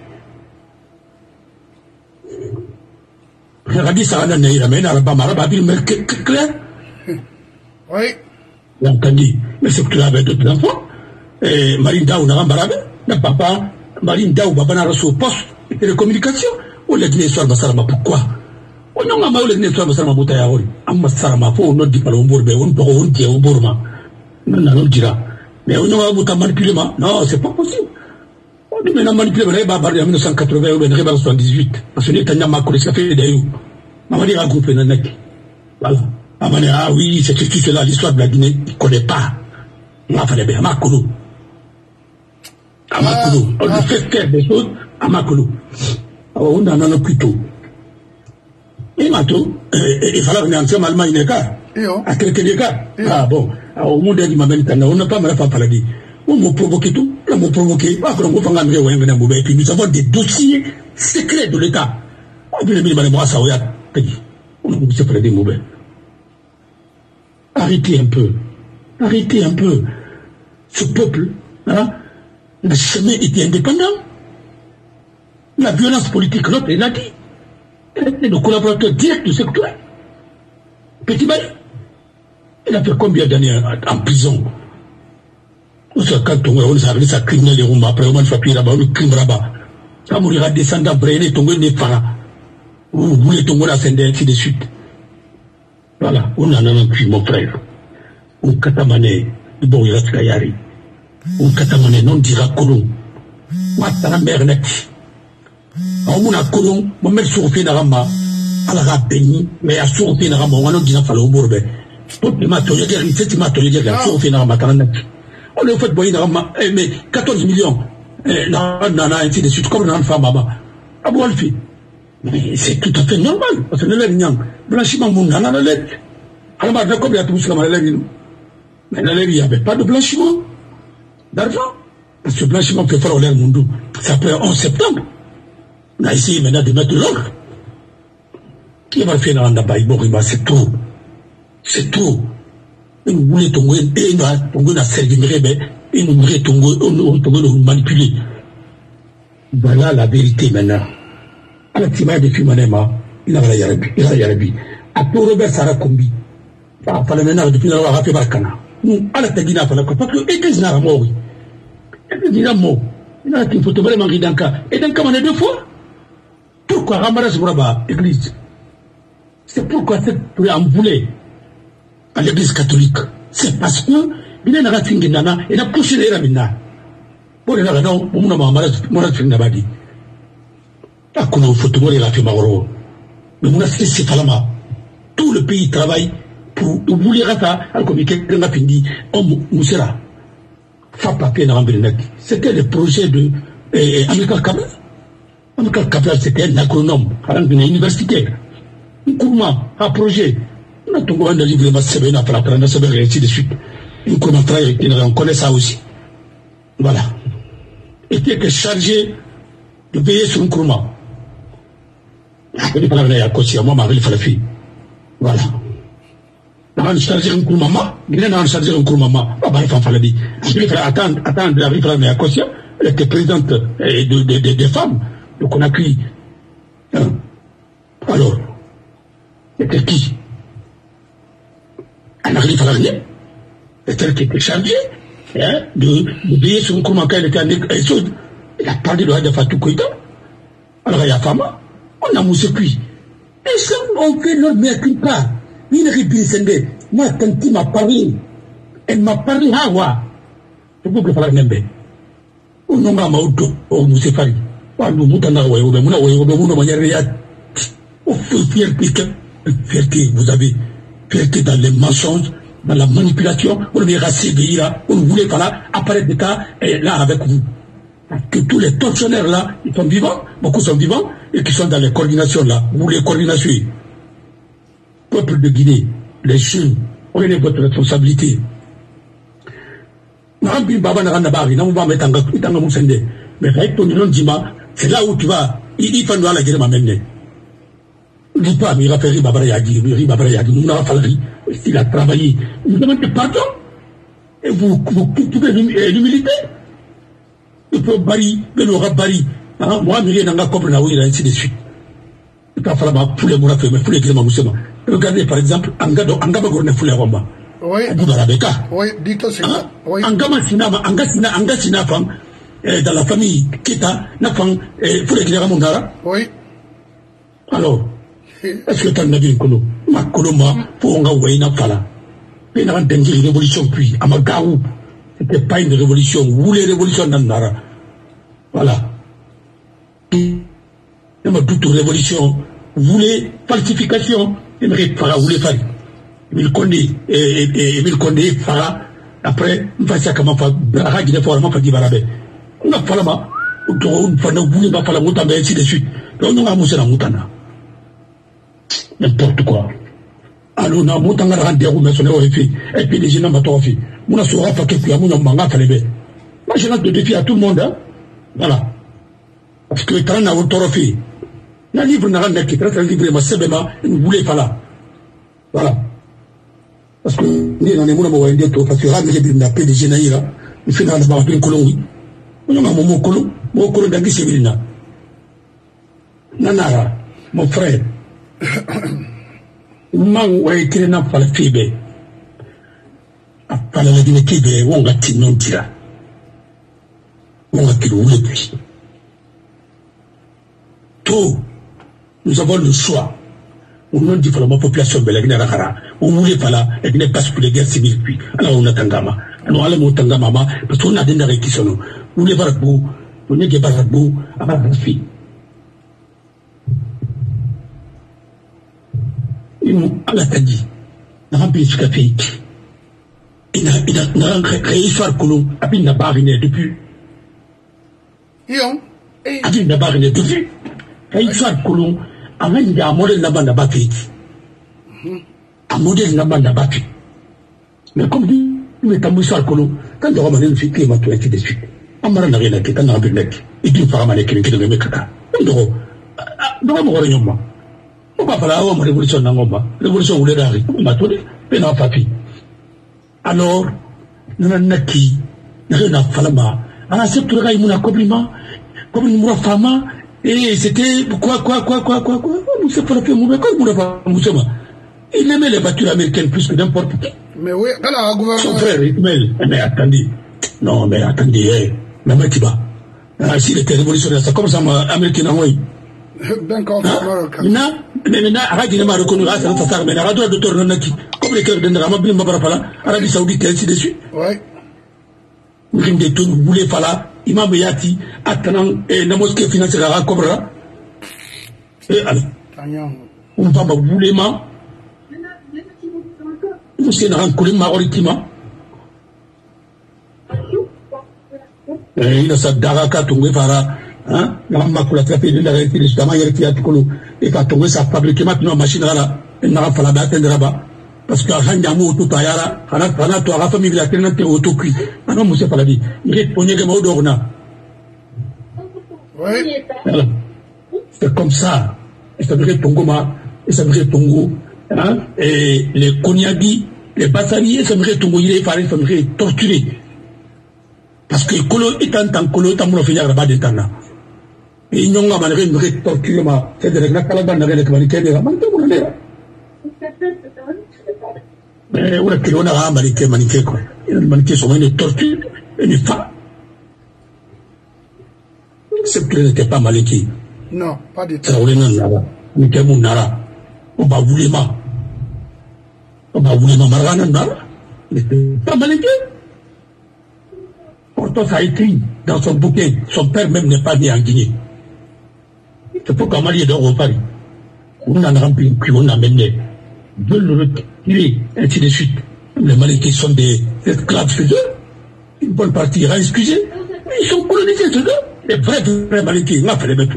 Il a dit ça, il a mené à la Bamara, mais clair. Oui. Il a entendu, mais c'est que tu avais d'autres enfants. Et Marinda ou Narambarabe, n'a papa, Marinda ou Babana reçu au poste de télécommunication, ou les Guinéens soient Basarama, pourquoi? On n'a pas eu les Guinéens soient Basarama Boutayaori, Amasarama, pour nous dire au Bourbe, on peut on dire au Bourma. Non, dira. Mais on n'a pas manipulé, non, c'est pas possible. On dit maintenant manipulé, on a barré en 1980 ou en 1978, parce que l'État n'a pas connu ça fait d'ailleurs. On va dire un groupe Nanek. Voilà. On va dire, ah oui, c'est cela, l'histoire de la Guinée, il ne connaît pas. On va faire bien, Amakolo. On fait faire des choses à Makolo. Alors, on en a plutôt. Et maintenant, il fallait venir en Allemagne, à quelques égards. Ah bon, au monde du Mamel, on n'a pas mal à parler. On m'a provoqué tout, on m'a provoqué. Et puis nous avons des dossiers secrets de l'État. On peut les mettre dans les bras, ça on a se faire des mauvais. Arrêtez un peu. Ce peuple, hein, n'a jamais été indépendant. La violence politique, l'autre, il a dit. Il était le collaborateur direct du secteur. Petit Baye, il a fait combien d'années en prison? Quand on s'appelle ça criminel, après on va faire là-bas, on crime là-bas. Quand on ira descendre après, il est tombé des paras. Vous voulez tomber la scène ainsi de suite. Voilà, on en a un puis mon frère. On katamane, bon, il reste Kayari. on katamane non dira kolon matana mernet on a kolon mo mer surfi na rama ala ga beni mais a surfi na rama on a dina falo borbe tout le matin il y a des matin il y a des surfi na rama matana on le fait boy na rama mais 14 millions na ainsi de suite comme dans femme baba abou alfi mais c'est tout à fait normal parce que le nyang blanchiment mon na la lettre alors bah comme il y a tout ça la lettre mais la lettre il y avait pas de blanchiment d'argent. Parce que le blanchiment peut faire au l'air monde. C'est après 11 septembre. On a essayé maintenant de mettre de l'ordre. Qui va faire dans la baille, c'est tout. C'est tout. Et nous voulons tomber, et nous voulons servir, et nous voulons tomber, manipuler. Voilà la vérité maintenant. À la tima de Fimanema, il a la yarabi. À tout Robert Sarakombi. Il fallait maintenant depuis la Rafi Barkana. À la Tagina, parce que l'église n'a pas mort. Il a mot. Il a qu'il faut te vraiment ridanka. Et donc, comment on est deux fois? Pourquoi Ramaras Bouraba, église? C'est pourquoi tu en voulais à l'église catholique. C'est parce que, il y a un ratingana, et il a poussé les ramina. Pour les radons, on a Morat Finabadi. À qu'on a fait les Rafi Mauro. Mais on a fait Falama. Tout le pays travaille pour oublier Rata, à communiquer de la Pindi, en Moussera. C'était le projet de Amical Cabral. Amical Cabral, c'était un agronome à l'université. Un projet. On a trouvé un livre de Massébena pour apprendre à se faire ainsi de suite. On connaît ça aussi. Voilà. Était chargé de veiller sur un Nkrumah. Je ne parle pas à Kossi, à moi, Marie Falafi. Voilà. On chargé un coup maman, il a chargé un coup maman, pas il fallait dire. Je vais attendre la vie à Kossia, elle était présidente des femmes, donc on a cuit. Alors, c'était qui? Anne-Marie Falarnier, c'est elle qui était chargée de veiller sur un coup maman, elle était en Sud. Elle a parlé de la Fatou Koïta. Alors il y a femme, on a moussé cuit. Est-ce qu'on fait notre meilleur qu'une part? Il ne moi, tanti m'a parlé. Elle m'a parlé, je peux faire un peu. On n'a pas de au Moussé Fari. Nous moutana, fierté, vous avez fierté dans les mensonges, dans la manipulation. On est rassé là, on voulait pas apparaître d'État et là avec vous. Que tous les tortionnaires là, ils sont vivants, beaucoup sont vivants, et qui sont dans les coordinations là, ou les coordinations. Peuple de Guinée, les jeunes, prenez votre responsabilité. Mais c'est là où tu vas, il faut nous aller à m'amener. Dis pas, mais il va faire Ribabara Yagi, il a travaillé. Vous demandez pardon, et vous cultivez l'humilité. Il faut bari, Benora Bari, moi, je n'ai pas compris, ainsi de suite. Il va falloir pour les mourafés, mais pour les gréments, regardez par exemple, Angaba Gourne Fouleroma. Oui. Oui, dites-le c'est ça. Oui. Angama Sina femme, dans la famille Kita, n'a femme, pour les gréments Mundara. Oui. Alors, est-ce que tu en as vu une colo? Ma coloma, pour on a oué n'a pas là. Mais il y a une révolution puis, à Magaou. C'était pas une révolution, vous voulez révolution dans Nara. Voilà. Il y a toute révolution, vous voulez falsification. Il voulait faire. Emile Condé fera. Après, il va faire comment faire. Il va faire du barabé. On a fait la main. On va faire la moutane, ainsi de suite. On a moussé la moutane. N'importe quoi. Alors, on a moutane à rendre des roues, mais on a fait. Et puis, les gens n'ont pas fait. On a sauvé pas quelque chose, on a mangé à faire. Moi, je lance de défi à tout le monde. Voilà. Parce que quand on a un trophée, le livre n'a rien qui traite le livre, mais c'est bien, vous voulez pas là. Voilà. Parce que nous, on est moins de tout, parce que là, nous avons des généraux là, nous faisons un colon. Nous avons mon colon d'Anguille Sévérina. Nanara, mon frère. Man, où est-il n'a pas le fibre? À part la dignité de Wongati non tira. Wongati ou le puits. Tout. Nous avons le choix. Au nom de la population belga, on voulait pas là, et n'est pas pour les guerres civiles, puis, alors on a tangama. Alors, allez, mon tangama, parce qu'on a des narrés qui sont, vous les barabou, on n'est que barabou, à ma fille. À la tadi, n'a pas pu se café. Il a créé histoire que l'on a pu n'a pas arrivé depuis. A pu n'a pas arrivé depuis. Créé histoire que l'on a même un modèle n'a pas fait. Un modèle n'a pas fait. Mais comme dit, il est un histoire que l'on, quand on va mener une fille qui est ma toilette de suite, on m'a rien à dire, on a un peu de mec, et tu feras mal qui ne me caca. Non, non, on va pas avoir une révolution dans l'omba. Révolution où les rari, on m'a tout dit, mais non, papi. Alors, nous n'avons pas qui, nous n'avons pas falama. On accepte le raïmouna compliment, comme une moura fama, et c'était, quoi, nous sommes pas le fait mourir, comme nous n'avons pas moussama. Il aimait les voitures américaines plus que n'importe qui. Mais oui, alors, son frère, Ismaël, mais attendez. Non, mais attendez, mais Matiba. S'il était révolutionnaire, ça comme ça, américain, oui. Ben conforme. Maintenant, Arabie n'a reconnu la Santa mais la radio de Tornaki, comme les cœurs de Ramabin Mabarapala, Arabie Saoudite, et ainsi de suite. Oui. Nous avons des tours, vous voulez Fala, Imam Yati, Atanan, et la mosquée financière à Cobra. Et alors, on va vous voulez ma. Nous sommes en Koulim Maritima. Il a sa Daraka, Tungé Fara. Hein, la makula traité de la réalité justement hier qui a tout et va tomber sa fabriquer maintenant machine là elle n'a pas la date de là-bas parce que hanya mu tout ayara ana to ara famille la tena te auto qui non monsieur pas la vie il est pogné que mau dorna oui c'est comme ça et ça devrait Tongoma et ça devrait Tongo hein et les Konyagi les Bassani ça devrait Tongo il est paré ça devrait torturer parce que Kolo est en tant Kolo tamulo finir là-bas de tana. Et ils n'ont pas de torture, c'est de la calaban avec les Américains de la Mantoura. Mais on a qu'il y a un Américain maniqué, quoi. Il y a un maniqué sur une torture et une femme. C'est que n'était pas maliqué. Non, pas du tout. Ça roulait dans la mais quel monde nara. On va vous les mains. On va vous les mains, Marana Nara. Il n'était pas maliqué. Portos a écrit dans son bouquin, son père même n'est pas né en Guinée. C'est pourquoi Mali est dans Paris. On a rempli une on a mené. Veulent le retirer, ainsi de suite. Les Maliens sont des esclaves chez eux. Une bonne partie ira excuser. Mais ils sont colonisés chez eux. Les vrais Maliens, on a fait les mettre.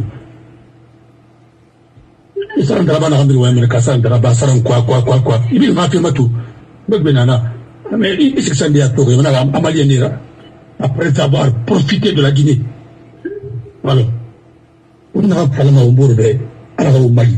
Ils sont dans la banane, ils sont quoi. Ils vont faire tout. Mais ils se sont dit à tout. On a un Malien après avoir profité de la Guinée. Voilà. On a pas le mot au Mali.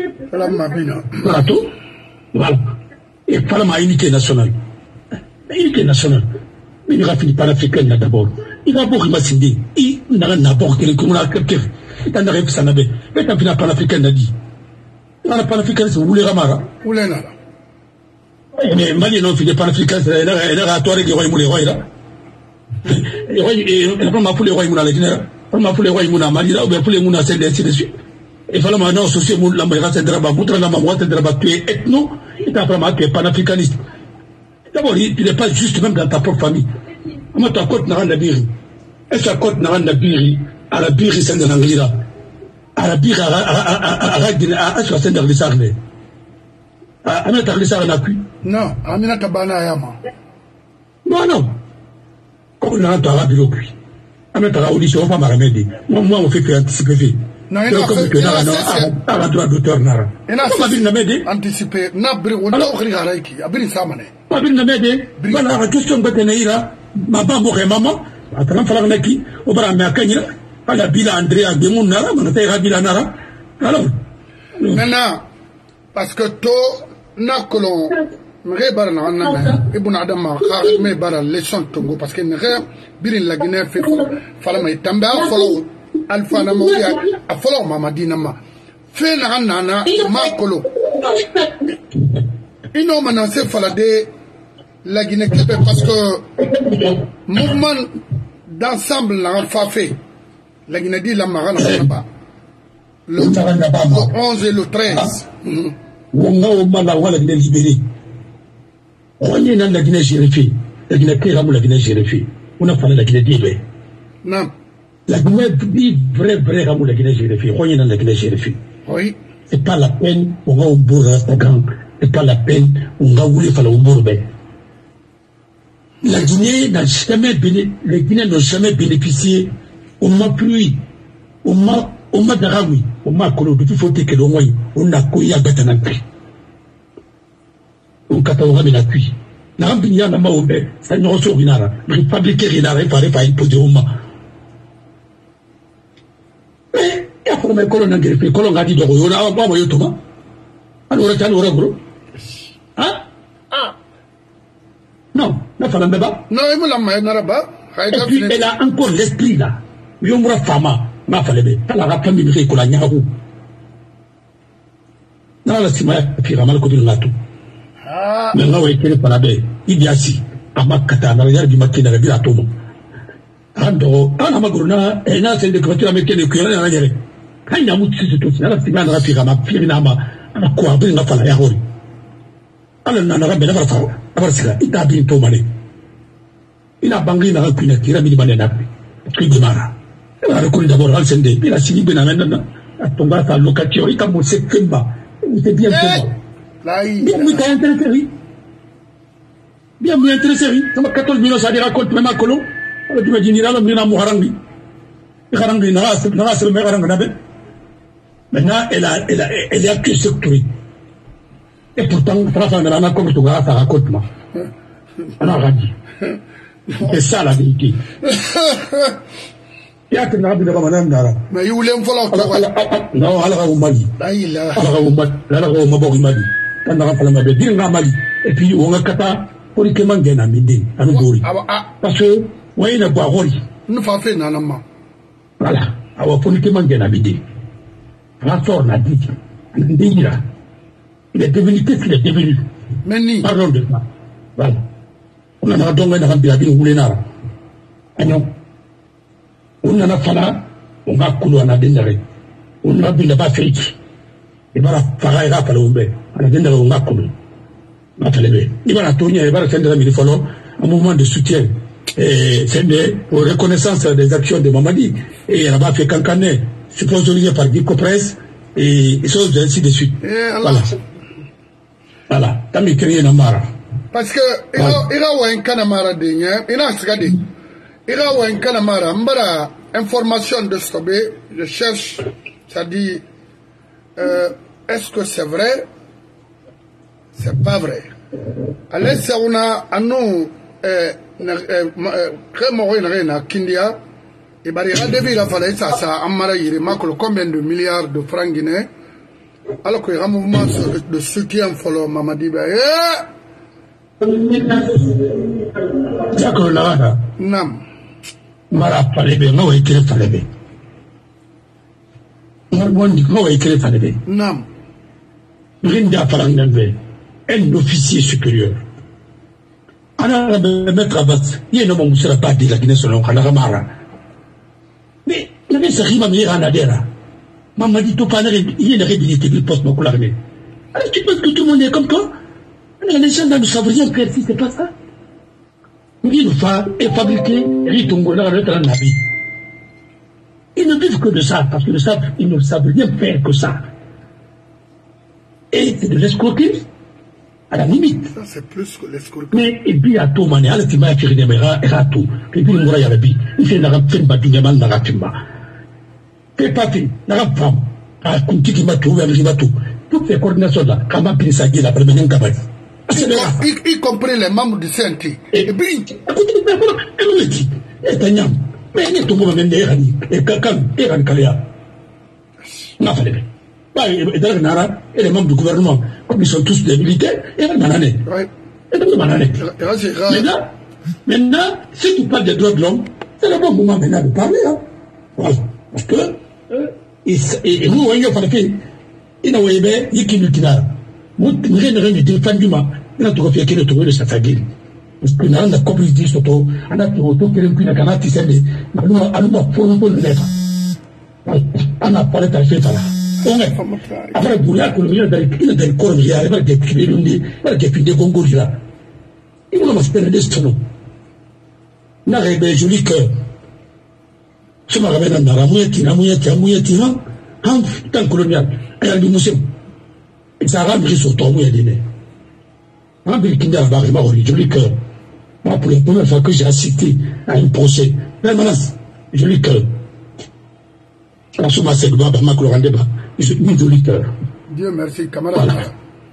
Voilà. Et pas la unité nationale. Unité nationale. Mais il a fini par l'Africaine là d'abord. Il va beaucoup m'assinder. Il n'a d'abord que les communes capteurs. Il en arrive ça n'avait. Mais t'as fini par l'Africaine a dit. Il n'a pas l'Africaine, c'est vous voulez Ramara. Où l'est là? Mais Mali non fini par l'Africaine, c'est là, toi, les rois, les rois là. Les rois, et on n'a pas les rois, ils m'ont la Guinée. On n'a pas les rois, ils m'ont Mali là, ou bien pour les mounas, c'est ainsi de suite. Il fallait maintenant associer la Maïra Sendraba, Moutra la Mamoua Sendraba, tu es ethno, et t'as vraiment tu es panafricaniste. D'abord, tu n'es pas juste même dans ta propre famille. Comment ta côte n'a rien d'abiri? Est-ce que ta côte n'a rien d'abiri? À la biri, c'est de l'anglira. À la biri, à la scène de l'Isarné. À mettre l'Isarné n'a plus. Non, à Mina Tabana Yama. Non. Comme on a un arabe, il puis. À mettre la audition, on va m'arrêter. Moi, on fait que anticiper. Non, il a fait droit d'auteur nara. Il a fait anticiper. N'a pas on a offert à Raiki. Abri Samane. Abri Namede. Voilà la question de Beneira. Ma maman. Attends, il faut qui au bras de Kenya. À la Bila Andrea de mon nara. On a fait Rabila Nara. Alors. Maintenant, parce que toi, n'a que l'on. Mais bara na anna ibn adam ma khair me bara leçon tongo parce que ne birin la Guinée fait fala may tamba folo alfa na mo ya folo mama dinama fe na anna ma kolo ino manase fala de la Guinée parce que mouvement d'ensemble la fa fait la Guinée dit la mara na pas le 11 et le 13 on a au mal la wala de libérer. On est dans la Guinée Géréfi. La Guinée Kéramou, la Guinée Géréfi. On a parlé de la Guinée Dibé. Non. La Guinée dit vrai Ramou, la Guinée Géréfi. On est dans la Guinée Géréfi. Oui. C'est pas la peine, on va au bourg Instagram. C'est pas la peine, on va rouler par le bourg. La Guinée n'a jamais les Guinéens n'ont jamais bénéficié au m'a pluie, au m'a d'Araoui, au m'a colo, depuis faut que l'on voie, on a couillé à Betanakri. On catalogue la cuit. La Rambinia n'a pas ouvert, ça ne reçoit rien. Le fabriquer rien, réparer par imposer au m'a. Mais, il y a pour mes colons en greffé, colons a dit de Royo, on a pas envoyé Thomas. Alors, on a un gros. Hein? Ah! Non, la femme là-bas. Non, il me l'a mis là-bas. Et puis, elle a encore l'esprit là. Yomra Fama, ma fallait. Elle a rappelé une récolte à Niaou. Non, la Simaya, puis Ramal Kodil Natou. Mais là où elle était par la baie, il y a si, à Makata, dans la du matin, dans la ville à Tomo. Ando, Anamaguna, et là, c'est des créatures américaines de Kuyan à la guerre. Quand il y a un outil, c'est tout, c'est la Simaya, la Firama, Firinama, à la quoi, bien la fala, Yahori. Alors, Nana, ben, la fala, il a bien tombé. Il a bangé dans la cune, qui a mis le nappe. Tribunara. Il a reconnu d'abord al Sende, il a signé Benamena, à tomber à sa location, il a montré Kemba. Il était bien fait. Bien mieux intéressé, oui. Bien mieux intéressé, oui. Ça m'a 14 millions, ça dit raconte même à Colo. Alors tu m'as dit, Nira, Nira Mouharangi. Harangi, Nara, c'est le meilleur Harangi. Maintenant, elle est acquis structurée. Et pourtant, François Nana, comme tu vas, ça raconte moi. On a dit. C'est ça la vérité. Il y a que Nabi de Ramadan Nara. Mais il voulait me faire non, alors au Mali. Alors au Mali. Quand on a parlé de dire Mali. Et puis on a kata pour que man gagne à midi, à nous gori. Parce que, ouais, il a pas rori. Nous faisons fait nanama. Voilà. Alors pour que man gagne à midi. François l'a dit. Il est devenu qu'est-ce qu'il est devenu? Meni. Pardon de ça. Voilà. On a donc un rabbi à dire où les nara. Non. On a fala, on a coulé en adénéré. On a bien pas fait. Il va la faire à la ombre. On a dénéré, on a coulé. Il va la tourner, il va la faire un mouvement de soutien. Et c'est une reconnaissance des actions de Mamadi. Et elle va faire cancaner, sponsorisé par Dico Press, et choses ainsi de suite. Voilà. Voilà. T'as mis créé une mara. Parce que, il y a un canamara de Nia, il y a un scadé. Il y a un canamara, mbara, information de Stobé, je cherche, ça dit, est-ce que c'est vrai? C'est pas vrai. Alors, si on a, à nous, Kindia, et bah, il y a des villes à faire ça, Amara, il y a combien de milliards de francs guinéens, alors qu'il y a un mouvement de soutien pour le Mamadi. D'accord, là, non. Mara Palebe, no way kill Palebe. No way kill Palebe. Non. Rinda Palanganbe, un officier supérieur. Ana mettre à battre, il y a un moment où c'est pas dit la Guinée selon Kanaramara. Mais, il y avait ce rime à venir en Adera. Maman dit, il y a une réhabilité du poste non coulagné. Alors, tu penses que tout le monde est comme toi? Les gens ne savent rien faire si c'est pas ça. Il faut fabriquer Ritongo dans le Nabi. Ils ne vivent que de ça, parce qu'ils ne savent rien faire que ça. Et c'est de l'escroquerie, à la limite. Ça, c'est plus que l'escroquerie. Mais, et puis, à tout mané, à la tima, à tirer des méras, et à tout. Et puis, il y a la vie. Il fait la rapine, badinyaman, la rapima. Fait pas fait, la rapine, à Kunti qui m'a trouvé, avec Jimatou. Toutes ces coordinations là, quand m'a pris sa gueule, après, maintenant, Gabay. Y compris les membres du CNT. Et puis, écoutez, mais il est tout le monde et quelqu'un, et Kalia. Non, fallait pas. Et les membres du gouvernement, comme ils sont tous des militaires, et la banane. Maintenant, si tu parles des droits de l'homme, c'est le bon moment maintenant de parler. Voilà. Parce que, et nous, on y a fait, il a oublié, il y a qui nous rien de défendu, il a trouvé qu'il a trouvé le Safagil. Parce que nous avons la copie de Soto, on a trouvé qu'il y a un canard qui s'est dit, on a fait une lettre. On a parlé de la fête là. Après, il y a un corps, il y a un corps, il y a un corps, il y a un corps, Il m'a fait des stones. N'a pas joli cœur. Je me rappelle dans la mouillette, un temps colonial. Elle a dit, monsieur, ça a rendu sur ton mouillette dîner. Un bulletin d'arbar, il m'a dit, joli cœur. Moi, pour la première fois que j'ai assisté à un procès, la menace, joli cœur. Quand je m'assais de bas, ma couleur en débat, j'ai mis joli cœur. Dieu merci, camarade. Voilà.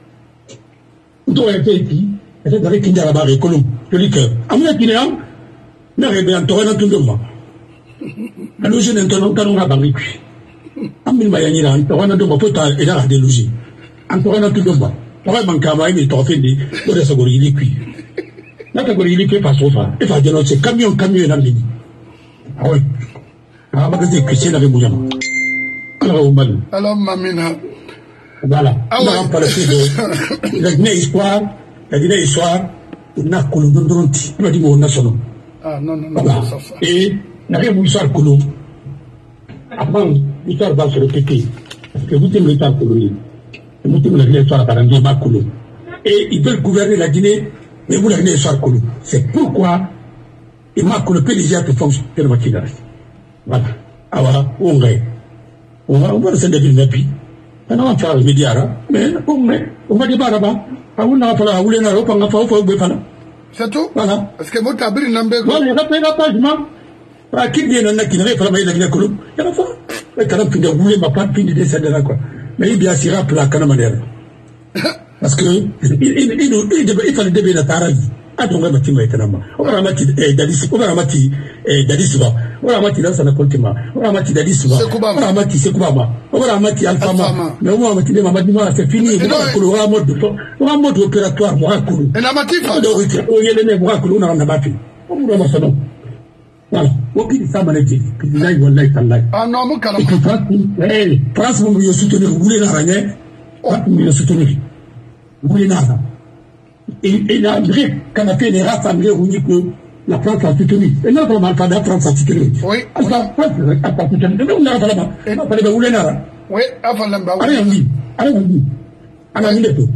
Donc, elle était ici, elle était dans les Kinda là-bas, les colons, joli cœur. À mon avis, n'a rien bien, t'aurais tout le monde. Alors, je n'ai pas de banque. Amin Mayani, t'aurais tout le monde, peut-être, il a délogé. En t'aurais tout le monde. T'aurais manqué à moi, mais t'aurais fait des secondes, il est cuit. La catégorie il est pas sofa. Il va dire non, c'est camion et la ligne. Ah oui. Ah, bah, c'est que c'est la révolution. Alors, Mamina. Voilà. Ah ouais. On parle de la Guinée-Histoire, on a Colombo-Dronti. On a dit mon national. Ah, non. Voilà. Et la révolution Colombo. Avant, l'histoire va se répéter. Parce que vous aimez l'histoire coloniale. Vous aimez l'histoire par un débat Colombo. Et ils veulent gouverner la Guinée. Mais vous l'avez dit, c'est pourquoi il m'a que le PDG a fonctionner le matin. Voilà. Alors, on va se définir depuis. On va faire le média, mais on va débattre là-bas. On va faire la roulée dans l'eau, on va faire le. C'est tout? Voilà. Est-ce que vous avez un number? Voilà, il y a pas de mal. Qui vient dans qui n'avait pas la Guinée Colombe? Il y a pas. Le canard puis de rouler ma patte puis de descendre là, quoi. Mais il y a si rap la canamanière. Parce que il fallait débuter la tarade. Ah donc on va tirer maintenant. On va mettre Dadis, on va mettre Dadisba, on va mettre Lansana Kontima, on va mettre Dadisba, on va mettre Sekubama, on va mettre Alfama. Mais on va mettre Mamadima, c'est fini. On va mode opératoire Morakulu. Et la matifa. On y est le Morakulu on a battu. On va mettre ça non. Voilà. On dit ça maladie. Puis là il va là. Ah non mon calme. France vous me soutenir vous voulez la ragner. Vous me soutenir. Vous voulez nada. Et la Grèce, quand on a fait les races anglais, on dit que la France a soutenu. Et non, la France a soutenu. Oui. La France a soutenu. Mais on n'a pas là-bas. On n'a pas là-bas. Vous voulez nada. Oui, avant là-bas. Allez, on dit. Alors, on dit tout.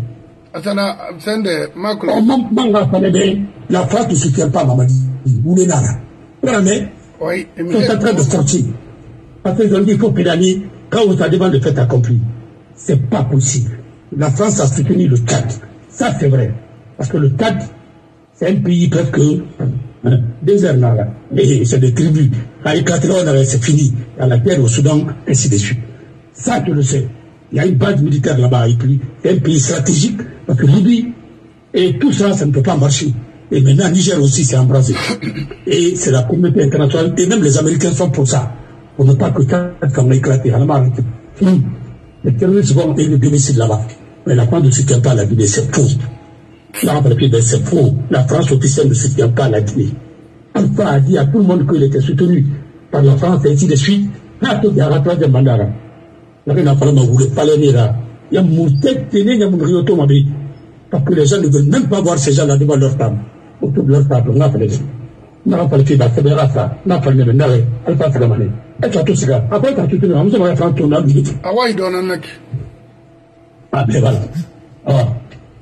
La France ne soutient pas Mamadi. Vous voulez nada. Mais, oui. Ils sont en train de sortir. Parce qu'ils ont dit qu'il faut pédaler quand on a demandé le fait accompli. C'est pas possible. La France a soutenu le Tchad. Ça, c'est vrai. Parce que le Tchad, c'est un pays presque désert là. Et c'est des tribus. À éclater là, c'est fini. Il y a la guerre au Soudan, ainsi de suite. Ça, tu le sais. Il y a une base militaire là-bas. Et puis, c'est un pays stratégique. Parce que Libye, et tout ça, ça ne peut pas marcher. Et maintenant, Niger aussi, c'est embrasé. Et c'est la communauté internationale. Et même les Américains sont pour ça. Pour ne pas que Tchad soit éclaté. Les terroristes vont et le domicile là-bas. Mais la France ne soutient pas la Guinée, c'est faux. C'est faux. La France officielle ne soutient pas la Guinée. Alpha a dit à tout le monde qu'il était soutenu par la France et ainsi de suite. Là, il y a la troisième mandat. Là, il n'a pas voulu parler là. Il y a mon tête, il y a mon rioto, ma vie. Parce que les gens ne veulent même pas voir ces gens-là devant leur table. Autour de leur table, on a fait on n'a pas le fait c'est bien ça. On n'a pas le même Alpha Sagamane. Et tu as tout ça. Après, tu as tout ça. On va faire un tour là. Ah ouais, il donne un mec. Ah ben voilà. Alors,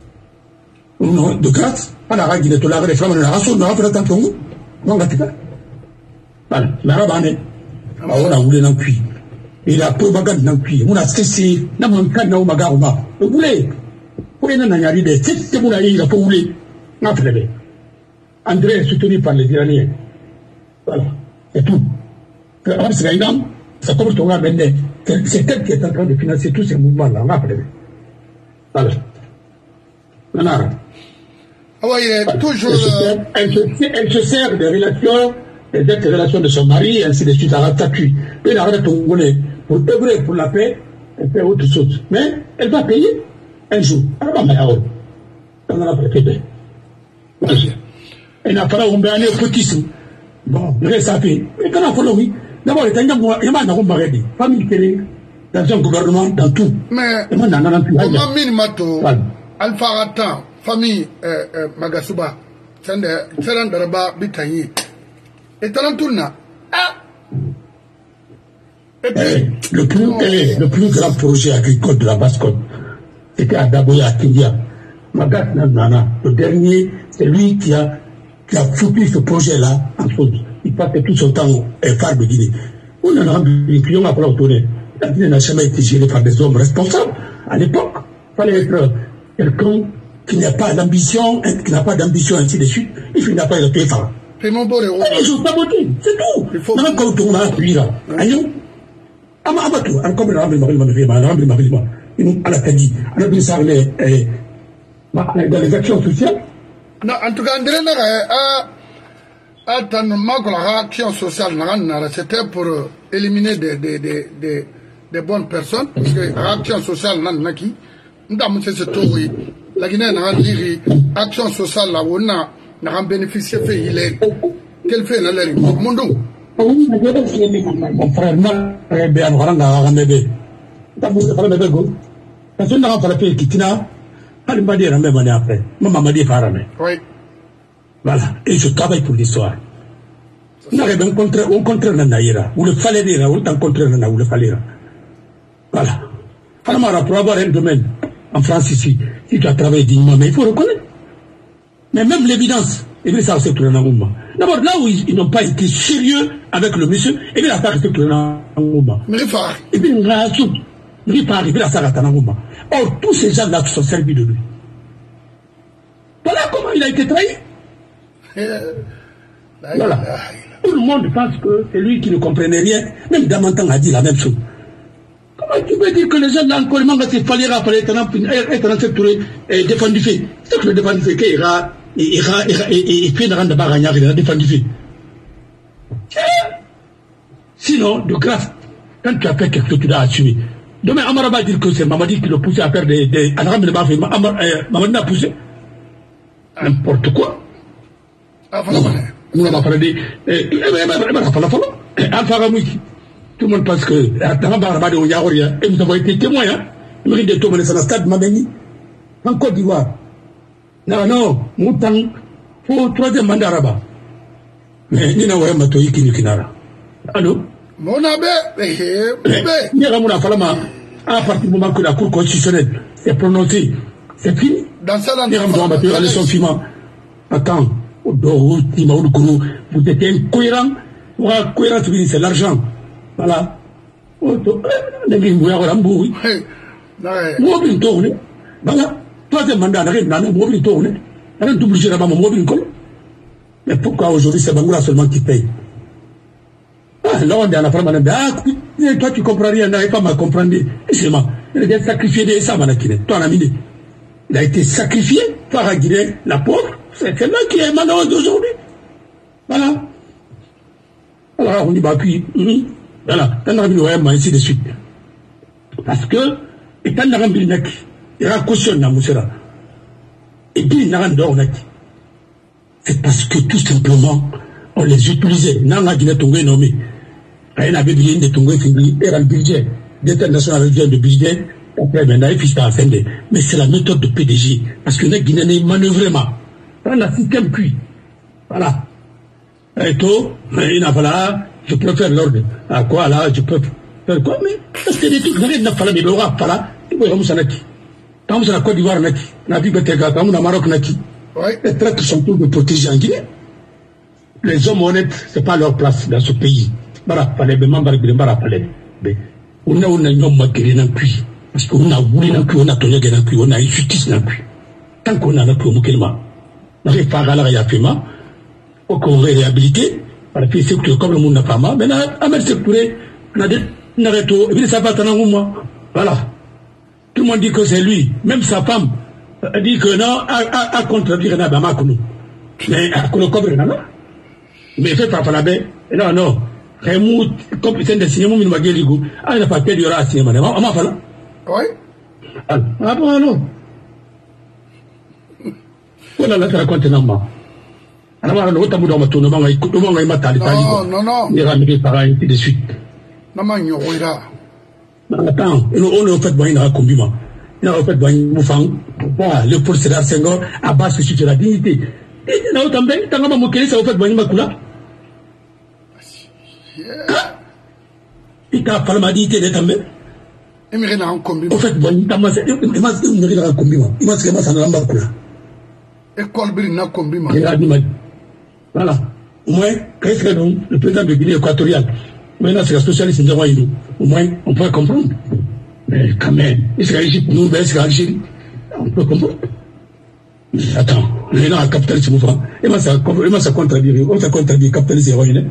de grâce, on a régulé tout la réforme de la race, on a fait attention. On va faire. Voilà, la rabane. On a voulu l'en cuire. Et la propagande l'en cuire. On a cessé, n'a pas de n'a pas de vous voulez. Pour les n'a d'idée, c'est pour aller, il a pas voulu. N'a pas de André est soutenu par les Iraniens. Voilà, c'est tout. Alors, c'est énorme. Ça commence à maintenant. C'est elle qui est en train de financer tous ces mouvements-là. On a pas de voilà. Ah ouais, toujours. Elle se sert des relations, des relations de son mari, ainsi de suite, à la statue. Puis elle arrête pour œuvrer pour la paix, elle fait autre chose. Mais elle va payer un jour. Elle va mettre à haut. On en a pas fait. Elle n'a pas un népotisme. Bon, il reste à faire. Mais quand on a fait oui, d'abord, il y a un maladie. Famille télé, dans un gouvernement, dans tout. Mais, on a mis mato, Alpha Ratan, famille Magasuba, Tseran Daraba, Bitayi. Et Talantouna. Ah! Le plus grand projet agricole de la Basse-Côte, c'était à Daboya, à Kindia. Magat Nana, le dernier c'est lui qui a foutu ce projet-là en chose. Il passe tout son temps phare de Guinée. On en a rendu client à tourner. La Guinée n'a jamais été gérée par des hommes responsables. À l'époque, il fallait être quelqu'un qui n'a pas d'ambition, ainsi de suite. Et qui n'a pas été phare. Ils ont saboté, c'est tout. On a encore tourné à lui là. Amatu, comme la Kadi, dans les actions sociales. Non, en tout cas, André action sociale, c'était pour éliminer des bonnes personnes. Parce que l'action sociale, la Guinée n'a action sociale, là, on a bénéficié de quel fait l'air Mondo. Mon frère, voilà, et je travaille pour l'histoire. On arrive au contraire de Naïra, ou le Falera, ou le contraire de le Falera. Voilà. Alors, pour avoir un domaine en France ici, si tu as travaillé dignement, mais il faut reconnaître. Mais même l'évidence, et bien ça, c'est tout le monde. D'abord, là où ils n'ont pas été sérieux avec le monsieur, et bien la part, c'est tout le monde. Et bien, or, tous ces gens-là se sont servis de lui. Voilà comment il a été trahi. Voilà. Tout le monde pense que c'est lui qui ne comprenait rien. Même Damantan a dit la même chose. Comment tu peux dire que les gens là encore, il fallait rappeler être secteur défendu fait. C'est que le défendu fait qu'il ira et puis il a défendu fait. Sinon, de grâce, quand tu as fait quelque chose, tu dois assumer. Demain, Amara va dire que c'est Mamadi qui le poussait à faire des Mamadi n'a poussé. N'importe quoi. Nous avons parlé tout le monde pense que et nous avons été témoins. Nous avons été témoins de stade Mameni en Côte d'Ivoire. Non, Moutan, il faut troisième mandat là-bas. Mais nous n'avons pas de Kinara. Allô? Mon abbé, nous avons falama à partir du moment que la Cour constitutionnelle est prononcée, c'est fini. Dans ça, nous avons battu la leçon suivante. Attends. Vous êtes incohérent. Cohérent, c'est l'argent. Voilà. Voilà. Troisième mandat, mais pourquoi aujourd'hui c'est Bangoura seulement qui paye? Là on est à la femme, toi tu comprends rien, n'arrive pas à comprendre. Excusez-moi, il a été sacrifié de ça, toi l'ami. Il a été sacrifié par Guinée, la pauvre. C'est quelqu'un qui est malheureux d'aujourd'hui. Voilà. Alors on dit, bah puis, voilà, ainsi de suite. Parce que, étant Narambi Naki, il y a caution dans Moussera. Et puis, Narandornaki. C'est parce que tout simplement, on les utilisait. Nanga Guinée Tongé nommé. Rien n'avait besoin de Tongé fini, era le budget. D'international de budget, après, maintenant, il fiche à Fende. Mais c'est la méthode de PDG. Parce que les Guinéens manœuvrement. Dans la système cuit. Voilà. Et tout, voilà, je peux faire l'ordre. À quoi là, je peux faire quoi? Mais, parce que les trucs, vous n'avez pas la mémoire, pas là. Tu vois, comme ça, Naki. Comme ça, la Côte d'Ivoire, Naki. La vie Betega, comme la Maroc, Naki. Les traites sont tous de protéger en Guinée. Les hommes honnêtes, c'est pas leur place dans ce pays. Voilà, fallait me m'embarquer, mais on a un homme qui est dans le cuit. Parce qu'on a voulu dans le cuit, on a tenu dans le cuit, on a eu justice dans le cuit. Tant qu'on a le cuit, on a on a fait la on a réhabilité, on a fait secteur comme le monde n'a pas mal, mais on a sectouré, on a dit, et puis ça va t'en voilà. Tout le monde dit que c'est lui, même sa femme dit que non, à contredire Nabama Kounou. Mais à Kounou Kobre, non. Mais fait par la baie, non. Comme c'est un signes, il m'a dit, ah, il n'a pas perdu la signes, mais on m'a fait là. Oui. Ah bon, non. Voilà, là, tu racontes un homme. Alors, on a un homme, tout le monde a écouté, tout le monde a écouté. Non. Il a mis par ainsi de suite. Non, mais attends, on a fait boire un combinement. Il a fait boire un moufang. Le procédure Senghor à base de suite de la dignité. Et il a autant bien, tant que mon ça a fait boire un macula. Il a pas la dignité d'être même. Il m'a un combinement. Au fait, boire un combinement. Il m'a dit un combinement. Il m'a dit un macula. École Birina Kombima. Voilà. Au moins, qu'est-ce que le président de Guinée équatoriale, maintenant c'est la socialiste, au moins on peut comprendre. Mais quand même, est-ce qu'Égypte, nous, est-ce qu'Algérie, on peut comprendre. Attends, le général capitaliste mouvement, et moi ça contredit le capitalisme héroïne.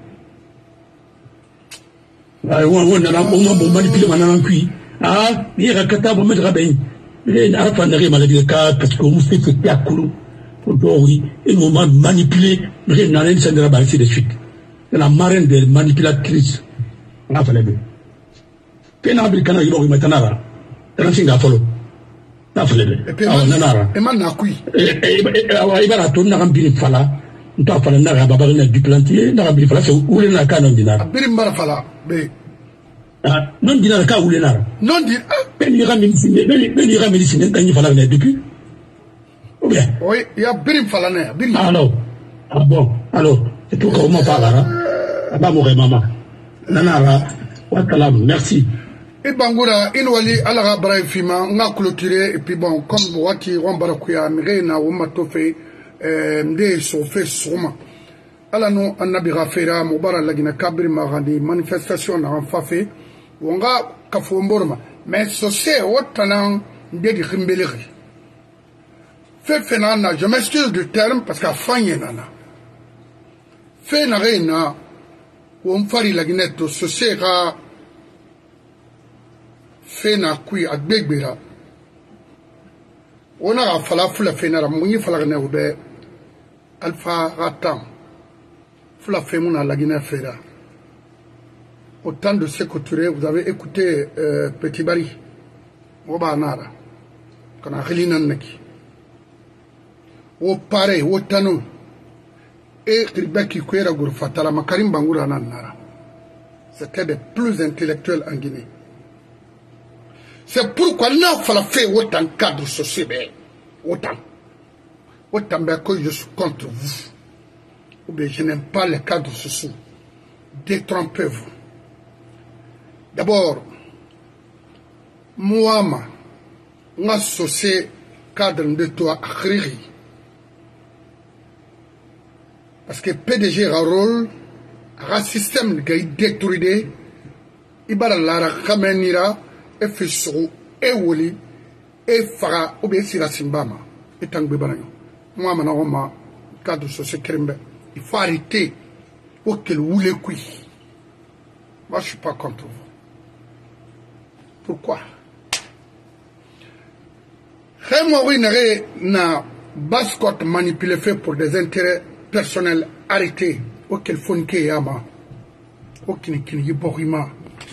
On manipule maintenant cuit. Ah, il y a un catable, on met de rabais. Il y a un fan de maladie de cas, parce qu'on fait ce qu'il y a coulou. Oui, et nous manipuler, mais n'a rien de la ainsi de suite. C'est la marraine des manipulatrices. On a fait les deux. Pena Americana, il va y mettre un ara. C'est un signe à follow. On a fait les deux. Et puis, et maintenant, oui. Et il va la tourner à un birin fala. On t'a fait un ara, babarina du plantier, n'a pas fala, c'est où les n'a qu'à non dinar. Birin barafala, mais. Non dinar qu'à où les n'a. Non dinar. Ben ira médecine, quand il fallait depuis. Oui, il y a Birim Falané. Alors, ah bon, alors, c'est tout comme on parle, hein? Ah bah, mon maman. Nanara, wakalam, merci. Et Bangoura, Inwali, Alara Braifima, on a clôturé, et puis bon, comme Waki, Rambarakuya, Mirena, Omatofe, Mde, Sofé, Soma. Alors, nous, Anabira Fera, Mobara, Lagina Kabri, Marandi, manifestation, en Fafé, on a Kafomborma. Mais ce c'est autant de Rimbeleri. Fait phénomène, je m'excuse du terme parce qu'à fin y en a. Fait n'a rien, où on fait la guinette, ce sera fait n'a qui à Bégbira. On a fallu la fénara, mouni falagné ou bé Alpha Ratam. Fula fémouna la Guinée Féra. Autant de ces couturiers, vous avez écouté Petit Bari, Oba Nara, qu'on a reliné neki. Au pareil, au tano, et Tribeki Kwera Gourfatala, Makarim Bangoura Nara. C'était des plus intellectuels en Guinée. C'est pourquoi il n'a pas fait autant de cadres sociaux. Autant. Autant que je suis contre vous. Ou bien je n'aime pas les cadres sociaux. Détrompez-vous. D'abord, moi, associé cadre de toi à Khiri. Parce que PDG a un rôle, un système qui est détruit, il va la Khamenira, et Fissou, et Woli, et Fara, ou bien Sira Simbama, et Tangbibanayo. Moi, je cadre social Krimbe. Il faut arrêter pour qu'elle voulait quoi. Moi, je ne suis pas contre vous. Pourquoi? Rémouri n'a bascotte manipulé fait pour des intérêts personnels arrêtés. Auquel fonke yama. Auquel borima.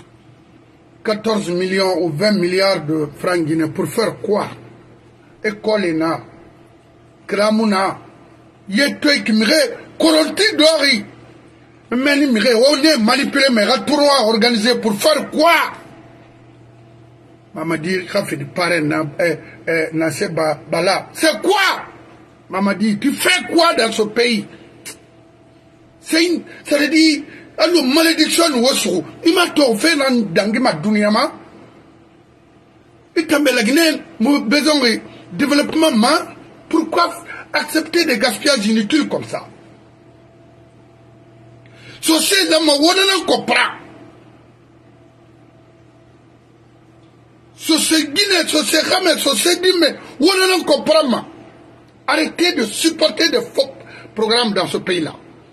14 millions ou 20 milliards de francs guinéens pour faire quoi? École na. Kramuna. Yetoy qui m'irait. Koronti d'ori. Mais on est manipulé, mais tournoi organisé pour faire quoi? Maman dit, ça fait du parrain, Bala. C'est quoi? Maman dit, tu fais quoi dans ce pays? Ça veut dire, alors, malédiction, il m'a tout fait dans ma dunyama. Il t'a mis la Guinée, besoin de développement, pourquoi accepter des gaspillages inutiles comme ça? C'est dans ma wadana kopra. C'est Guinée, c'est Ramel, c'est Dime, wadana kopra. Arrêtez de supporter de faux programmes dans ce pays-là.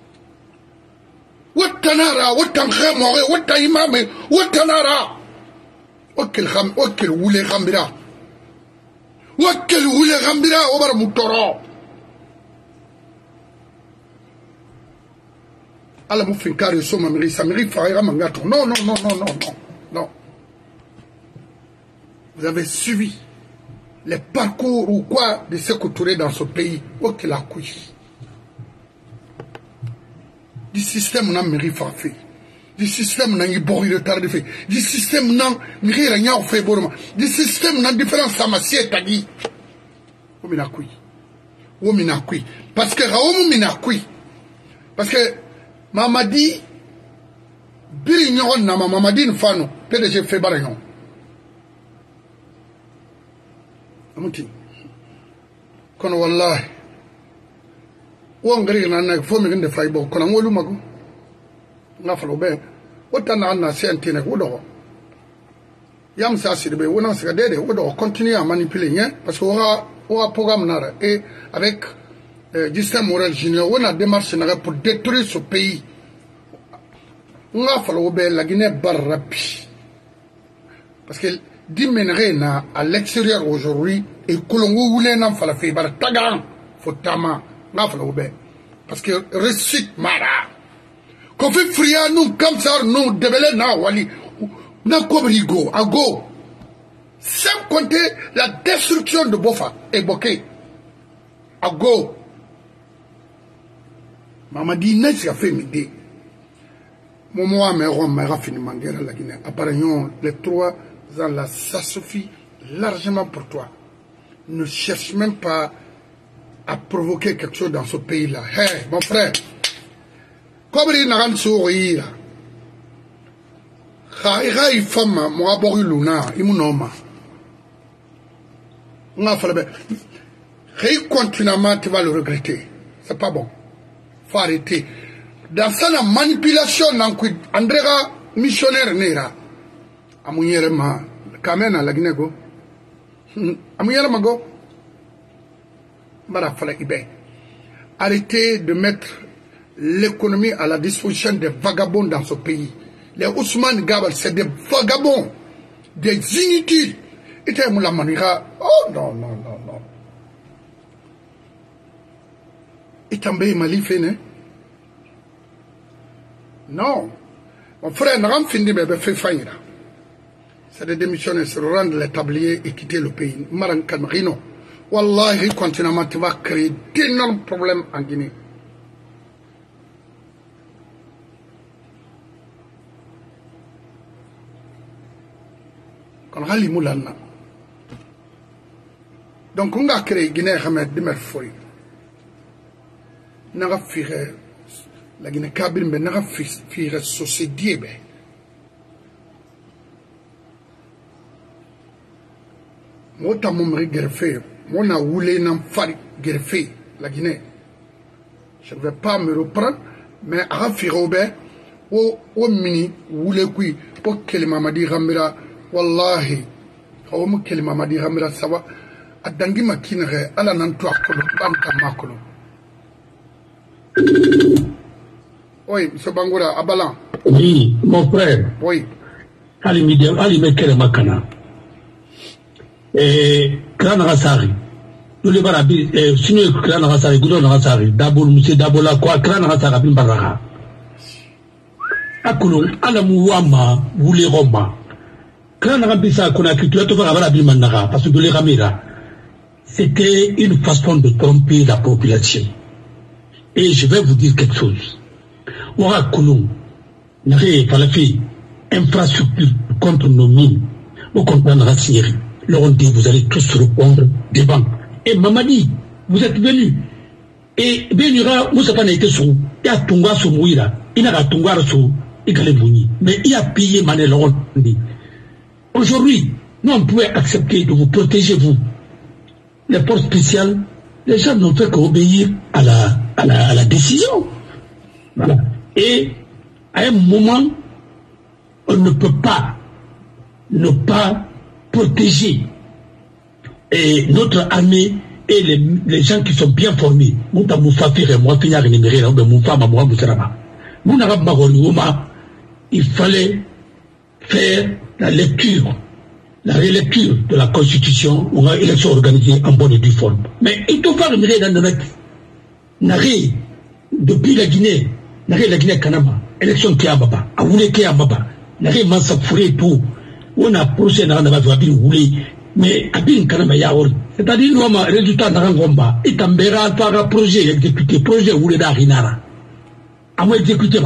Watanara, Watanramore, Wataimame, Watanara. Okel Wule Rambira. Okel Wule Rambira, Obar Moutoro. Allah m'a fait carré sur ma mairie, ça mérite faire un mangato. Non. Vous avez suivi les parcours ou quoi de se couturer dans ce pays. Ok, la couille. Du système n'a mérite fait. Du système n'a eu boré de tard de fait. Du système n'a mérite rien fait pour du système n'a différence à ma siette à dit. Omina couille. Parce que Raoum mina couille. Parce que Mamadi, Birignon na Mamadi Nfano, PDG fait barignon. Amuti. Kon wallahi, ngari na fo mi ngende fay bo kono ngolu mago na falo be wota na sentine ko do yam sa sirbe wona sa dede wo do continue à manipuler hein parce que on programme nara et avec Justin Morel Junior on a démarché pour détruire ce pays on a fallu be la Guinée barrapi parce que dimenerait na à l'extérieur aujourd'hui et kolongo wule na fala fe bar tagan fotama na fallu be parce que récite mara qu'on fait fria nous comme ça nous débele na wali na kobrigo ago sans compter la destruction de Bofa et Boké ago Mamadi n'a fait midi Momo mais Rome a fini Manguera la Guinée apparemment les 3 ans là ça suffit largement pour toi ne cherche même pas à provoquer quelque chose dans ce pays là hey mon frère Kobri n'a rien sourire Khaïra femme moi boru luna imunoma nga fala be Khaï continuellement tu vas le regretter c'est pas bon faut arrêter dans ça la manipulation nanku Andrea missionnaire nera amunyere ma kamena la Guinée go amunyere mago bara fala ibe arrêtez de mettre l'économie à la disposition des vagabonds dans ce pays. Les Ousmane Gabal, c'est des vagabonds, des inutiles. Et tu la maniera. Oh non, non, non, non. Et tu as Mali fait, non. Mon frère n'a pas fini, mais fait faillite. C'est de démissionner, se rendre les tabliers et quitter le pays. Maran Camerino. Wallahi, continuellement, tu vas créer d'énormes problèmes en Guinée. Donc on a créé Guinée Hamed de Merfoy. N'a fait la Guinée Kabine, mais n'a fait société. Moi, t'as mon greffé. Moi, n'a voulu n'en faire greffer la Guinée. Je ne vais pas me reprendre, mais à faire Robert, au mini, voulez qui, pour que les Mamadi Ramira. Wallahi kawo mu kelima madi hamira sawa adangi makinere ala nan to akolo banta makolo oui monsieur Bangoura Abalan oui mon frère oui ali me kelima kana kana rasari dole barabi sinu kana rasari gudo na rasari dabul monsieur dabola quoi kana rasari bin baraka akolo ala mu wama wule roma parce que les Ramira, c'était une façon de tromper la population. Et je vais vous dire quelque chose. Ouara Kounou, n'a pas fait infrastructure contre nos mines, au contre la Syrie. Leur on dit, vous allez tous répondre des banques. Et Mamadi, vous êtes venus. Et Benura, Moussa n'a été sous, il y a Tunga sous Mouira, il n'a pas Tunga sous, mais il a payé Manel, on dit. Aujourd'hui, nous on pouvait accepter de vous protéger, vous. Les forces spéciales, les gens n'ont fait qu'obéir à la décision. Voilà. Et à un moment, on ne peut pas ne pas protéger notre armée et les gens qui sont bien formés. Il fallait faire la lecture, la relecture de la Constitution ou une élection organisée en bonne et due forme. Mais il faut faire une réelle depuis la Guinée, la Guinée Kanama, élection qui a baba, a voulu qui a baba, la réelle mansa fourré tout, on a procédé dans la voie mais à bien Kanama Yaor, c'est-à-dire nous avons un résultat dans un combat, et t'embera par un projet exécuté, projet où les d'Arinara, à moi exécuter.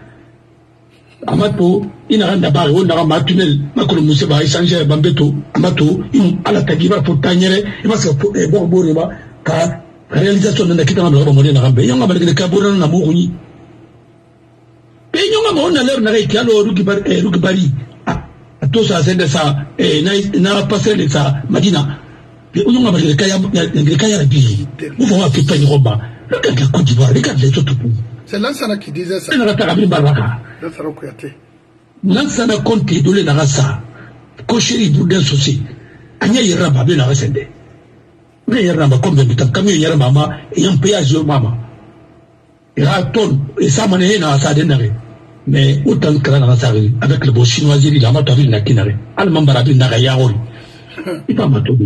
Amato ina randa bari wona ga matunel makolo musse ba échanger bambeto amato in ala tagiba pour tanyere e parce que bon borima ka réalisation na kita ngam ba modena gambe yanga ba de ka borana na mo kunyi pe nyonga mo na lero na ga kialo ruki bari to sa sende sa na passer sa madina pe nyonga ba de ka ya bi mo fa fipa ni roba Regarde la Côte d'Ivoire, regarde les autres pays. C'est Lansana qui disait ça. Lansana Conte de l'Enarasa. Kocheri Boudin Souci. Anya Yeramba bien à Sende. Mais Yeramba combien de temps? Comme Yeramba et un péage au Mama. Et à ton, et ça m'a né à sa dénaré. Mais autant que la Rasari, avec le beau chinois, il a matériel na Kinare. Allemand Barabin Nagayari. Il va m'attendre.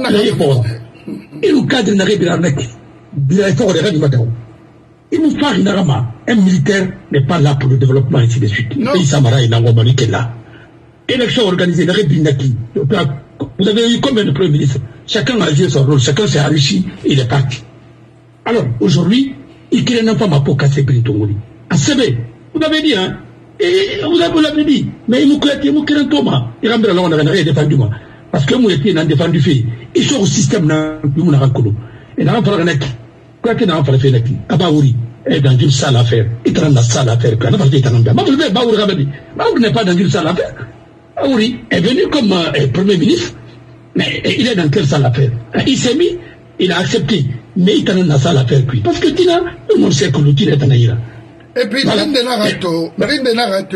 Il nous cadre n'a rien il est fort de matin. Il nous fait une rama. Un militaire n'est pas là pour le développement ainsi de suite. Le pays Samara et Nangomani qui est là. Élection organisée, la Rébinaki. Vous avez eu combien de premiers ministres? Chacun a joué son rôle, chacun s'est enrichi et il est parti. Alors, aujourd'hui, il crée un enfant pour casser Brintongoli. À Sebe, vous l'avez dit, hein? Et vous l'avez dit. Mais il m'a créé un Thomas. Il ramène là, on n'a rien défendu, moi. Parce que moi, je suis défendu fait. Ils sont au système, nous n'avons pas. Et dans le quoi que dans le fait, Abaouri est dans une salle à faire. Il est dans la salle à faire. Baouri n'est pas dans une salle à faire. Baouri est venu comme Premier ministre, mais il est dans quelle salle à faire? Il s'est mis, il a accepté, mais il est dans la salle à faire. Parce que Tina, tout le monde sait que l'outil est en Aïra. Et puis, Marine Narato,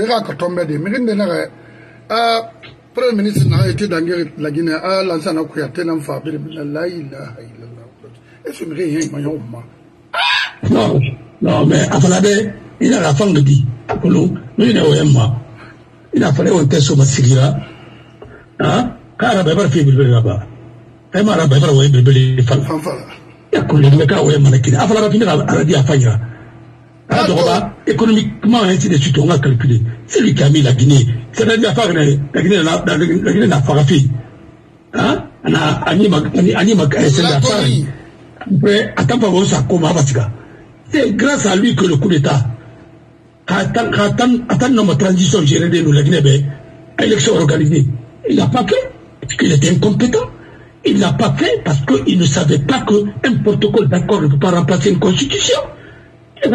Premier ministre n'a été dans la Guinée, à Lansana Kouyaté, l'enfabé, la ilaha illallah. Est-ce que rien, non, non, mais à Falabé, il a la femme de dit, Apollo, nous, il est au Emma. Il a fallu un test sur ma sigira. Hein? Car la bébé fait bébé là-bas. Emma, la bébé, ouais, bébé, les femmes. Il y a collé le cas, ouais, mannequin. À Falabé, il a dit à Fayra. Économiquement, ainsi de suite, on a calculé. C'est lui qui a mis la Guinée. C'est-à-dire la Guinée n'a pas fait. Hein? On a animé c'est grâce à lui que le coup d'État attend notre transition gérée de nous, la Guinée, à l'élection organisée. Il n'a pas fait parce qu'il était incompétent. Il n'a pas fait parce qu'il ne savait pas qu'un protocole d'accord ne peut pas remplacer une constitution. Mais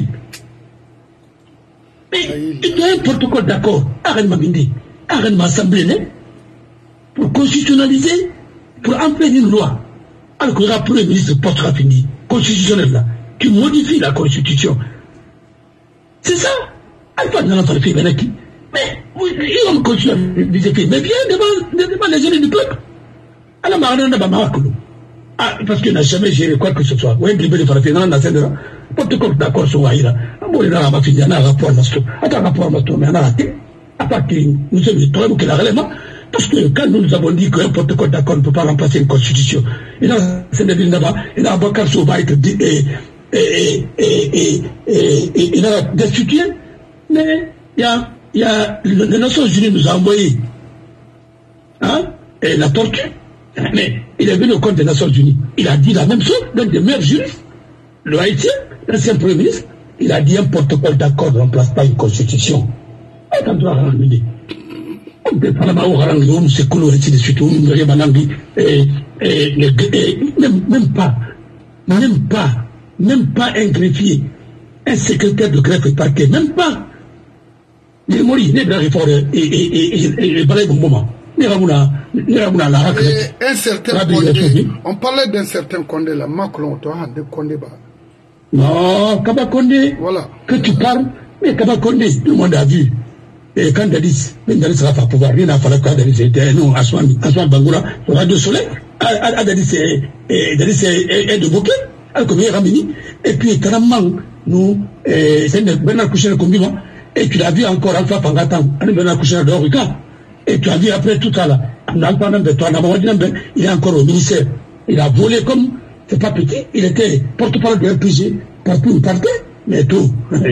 il y a un protocole d'accord, arrête assemblée, pour constitutionnaliser, pour en faire une loi. Alors que le Premier ministre portera fini, constitutionnel là, qui modifie la constitution. C'est ça. Alpha n'a pas fait, mais ils ont continué à faire. Mais bien devant les élus du peuple. Alors, parce qu'il n'a jamais géré quoi que ce soit. Oui, il faut faire un protocole d'accord sur Aïra. Il a un rapport Masto. Attends, rapport Masto, mais on a raté. À part que nous sommes les trois, qu'il a réellement. Parce que quand nous avons dit qu'un protocole d'accord ne peut pas remplacer une constitution, et dans Sénégal là-bas, il y a Bakar Souba être il a destitué, mais il y a les Nations Unies nous a envoyé la tortue, mais il est venu au compte des Nations Unies. Il a dit la même chose, l'un des meilleurs juristes, le Haïtien, l'ancien Premier ministre, il a dit un protocole d'accord ne remplace pas une constitution. Attends-toi à ramener. Même pas un greffier, un secrétaire de greffe et parquet, même pas. Il est mort, il est dans les forêts et balai bon moment. Un certain Condé, on parlait d'un certain Condé là, Macron, toi, de Condé bas. Non, Kaba Condé, voilà. Que tu parles, mais Kaba Condé, tout le monde a vu. Et quand Dadis sera pas pouvoir, rien n'a fallu que Dadis était, non, Aswan Bangoura, sur Radio Soleil, Dadis est de Bouquet, comme il Ramini, et puis carrément, nous, c'est Bernard Kouchner Kombima, et tu l'as vu encore Alpha Pangatan, Bernard Kouchner de Horika, et tu as vu après tout ça là, il est encore au ministère, il a volé comme, c'est pas petit, il était porte-parole de RPG, partout où il partait, mais tout.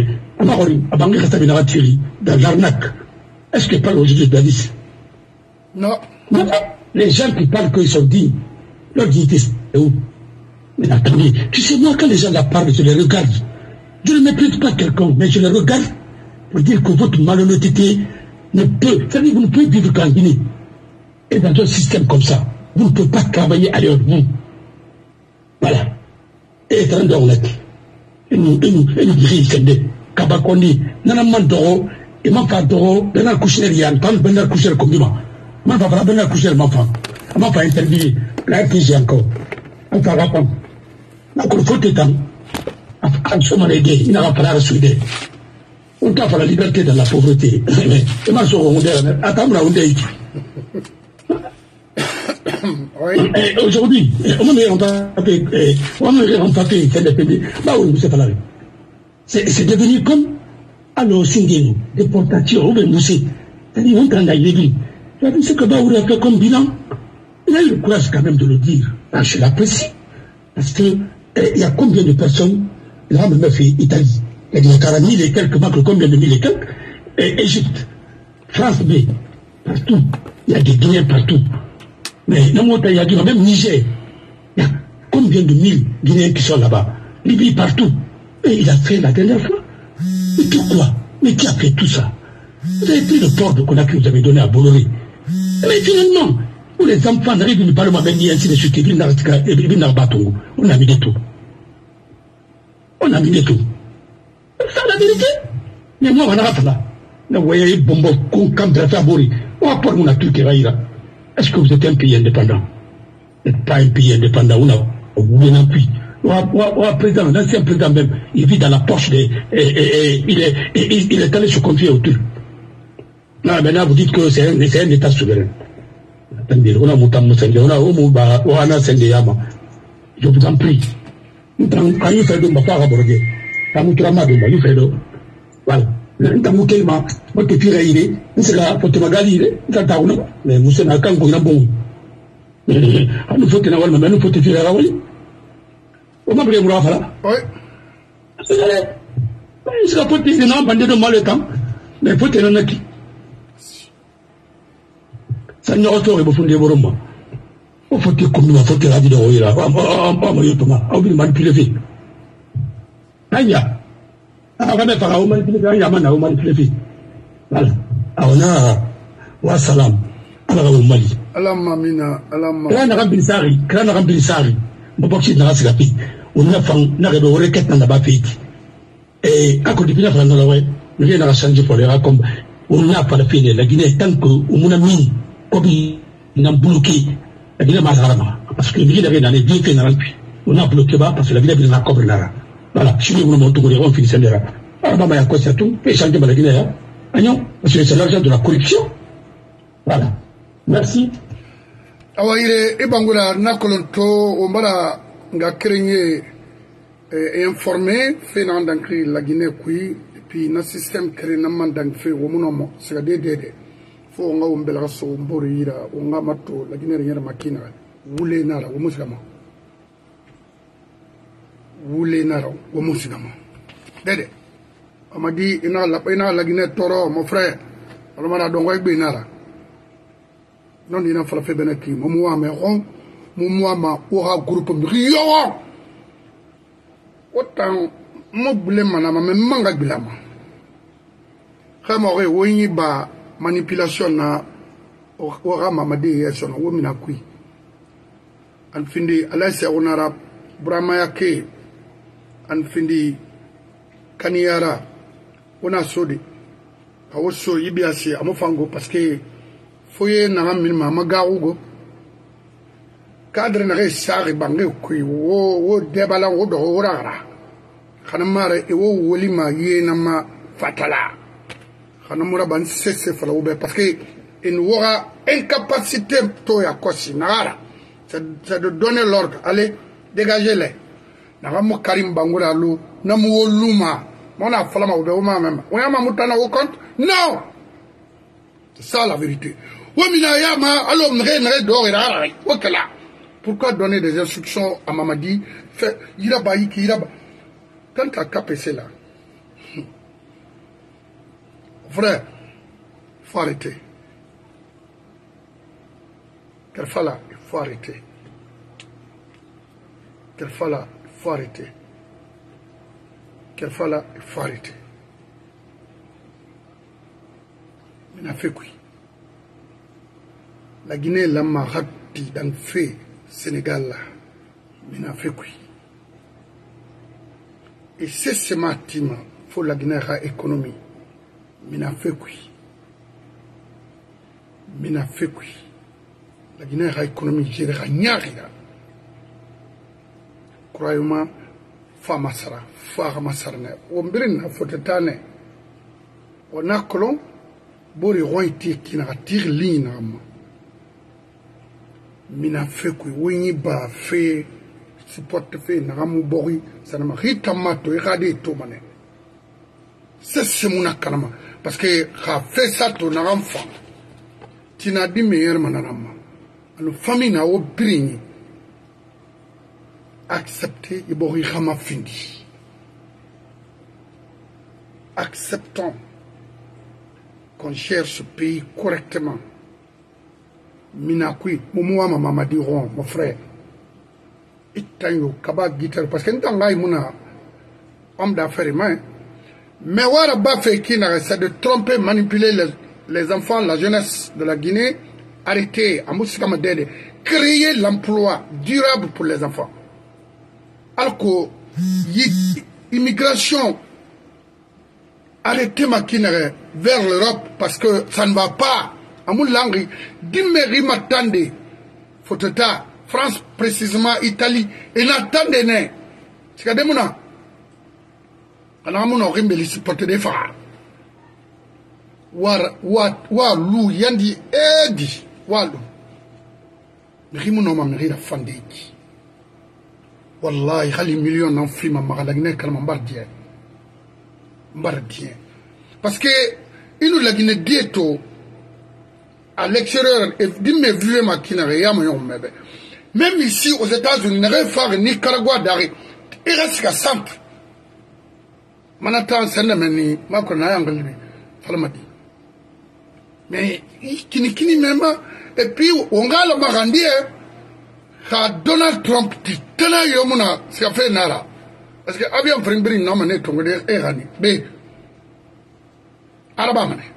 Dans l'arnaque. Est-ce que parle aujourd'hui de Dadis? Non. Les gens qui parlent qu'ils sont dignes, leur dignité c'est où? Mais attendez, tu sais, moi quand les gens la parlent, je les regarde. Je ne méprise pas quelqu'un, mais je les regarde pour dire que votre malhonnêteté ne peut, c'est-à-dire que vous ne pouvez vivre qu'en Guinée. Et dans un système comme ça, vous ne pouvez pas travailler ailleurs, vous. Voilà. Et être honnête. Et nous dirigons, Kabakondi, Nanaman Doro, et Manfa Doro, Bernard Kouchner Yann, quand Bernard Kouchner Kombima. Manfa Bernard Kouchner Manfa. Manfa interviewé, la RPG encore. On va répondre. Donc, il faut être temps. il n'a pas la suite. On t'a fait la liberté de la pauvreté. Et ma soeur, on dit, attends, aujourd'hui, c'est devenu comme alors Singéno, déportation, c'est-à-dire on train d'aller. Ce que Baouri a fait comme bilan, il a eu le courage quand même de le dire. Je l'apprécie. Parce que il y a combien de personnes, il a même fait Italie, il y a 40 000 et quelques, combien de mille et quelques, et Égypte, France B, partout, il y a des Guinéens partout. Mais non, il y a même Niger, il y a combien de mille Guinéens qui sont là-bas, Libye partout. Et il a fait la dernière fois. Mais pourquoi? Mais qui a fait tout ça? Vous avez pris le port de Conakry que vous avez donné à Bolloré. Mais finalement, où les enfants n'arrivent pas à venir ainsi de suite, on a mis des tout. On a mis des tout. C'est la vérité. Mais moi, on a fait là. Vous voyez, Bombo, comme de la Fabori, on a pas mon atout qui va. Est-ce que vous êtes un pays indépendant? Vous n'êtes pas un pays indépendant. Vous voulez un pays. Président, l'ancien président même, il vit dans la poche des. Il est allé se confier au Turc. Non, maintenant vous dites que c'est un État souverain. Attendez, on a monté je vous en prie. Quand il fait de ma part à Borgé, quand vous travaillez, il fait de. Voilà. Quand vous travaillez, vous travaillez, c'est là, pour te regarder, mais vous savez, quand vous avez un bon. Nous faut que nous mais nous faut te faire la oui. On m'a pris un là. Oui. C'est la faute des gens, bandés de mal le temps, mais il faut que nous qui. Ça n'y a pas de fondé Boromba. Il faut que nous fassions la vie de Royla. On va manipuler. Aïe. On va faire un manipuler. Aïe, on va manipuler. Voilà. On a salam. Alors, au Mali. Alamamina, Alam. Krana Rambinsari. Moboxi na Sagapi. On a fait un requête dans la Bafik. Et à côté de la France, nous venons à changer pour les raconter. On n'a pas la fin. La Guinée, tant que on a mis. Comme il a bloqué la Guinée Mazarama, parce que la Guinée avait dans les deux pays, on a bloqué bas parce que la Guinée avait dans la Cobre. Voilà, si nous montons les ronds, finissons là. Alors, il y a quoi, c'est tout, et changer la Guinée, parce que c'est l'argent de la corruption. Voilà. Merci. Awaire, Ebangula, Nakolonto, Ombara, Ngakrenye, informé, fait dans la Guinée, et puis, dans le système créé dans le fait, au moment, c'est des fo nga umbela so mbori ira unga mato lakini nyera makina wule nara wo musigama dede amadi ina la Guinée toro mon frère alama dongo egbe nara non ina fala fe benaki mo mo me ron mo mo ma o groupe yo autant mo bule manama me manga bilama xamore woyi ba manipulation na ora mamadi yeso na womina kui an findi alasa onara bramaya ke an findi kaniyara ona sodi awoso yibiasi amofango parce que foye na min mama garugo cadre na re sari bange kui wo debala wo do orara kana mare e wo wolima yena ma fatala. Parce qu'il y aura incapacité c'est de donner l'ordre. Allez, dégagez-les. Nous Karim Bangoura Lou, nous Luma, on a fait la même. On a moutana au compte? Non! C'est ça la vérité. Pourquoi donner des instructions à Mamadi? Fait, quand tu as KPC là, frère, il faut arrêter. Kerfala, il faut arrêter. Kerfala, il faut arrêter. Kerfala, il faut arrêter. Il n'a fait quoi? La Guinée l'a marati dans le fait Sénégal là. Il n'a fait quoi? Et c'est ce matin, il faut la Guinée à économie. Mina fait quoi? Mina fait quoi? La Guinée a économie, j'ai rien. Croyez-moi, fama sara fama sarne o mbirin fotetane o nakolo bori roiti kina tir ligne am mina fe ko woni ba fe support fe na ramu bori sana ma hitamato e khadi to mané c'est mon kanama parce que kha fait ça to na ramfa tina di meilleur mananama alo famille na o brini accepter et bori khama findi acceptons qu'on gère ce pays correctement. Minakui, Moumouama Mamadi Ron, mon frère. Itanyo, Kaba Guitar, parce que nous avons homme d'affaires humain. Mais what Bafé qui c'est de tromper, manipuler les enfants, la jeunesse de la Guinée, arrêter, à Moussikamadede, créer l'emploi durable pour les enfants. Alors que l'immigration, arrêtez ma kinere vers l'Europe parce que ça ne va pas. Amoul Langri, Dimeri Matande, Foteta, France précisément, Italie, et n'attendez ne. C'est que demona. Alors, mon rimbeli supporte des phares. Walou, Yandi, Edi, Walou. Rimuno mamri la fandeki. Wallahi, Hali million d'enfants, Maradagné, Kalmambardien. Parce que il nous l'a dit diéto à l'extérieur et dis-moi vu ma kinare même ici aux États-Unis n'aurait pas Nicaragua d'arrêt il reste qu'à centre manatan sendameni ma kona anglais falamadi mais kini même et puis on a le marandi Donald Trump dit tena yomuna c'est fait nara. Parce que avion frimbri non mané tongode erani be araba mané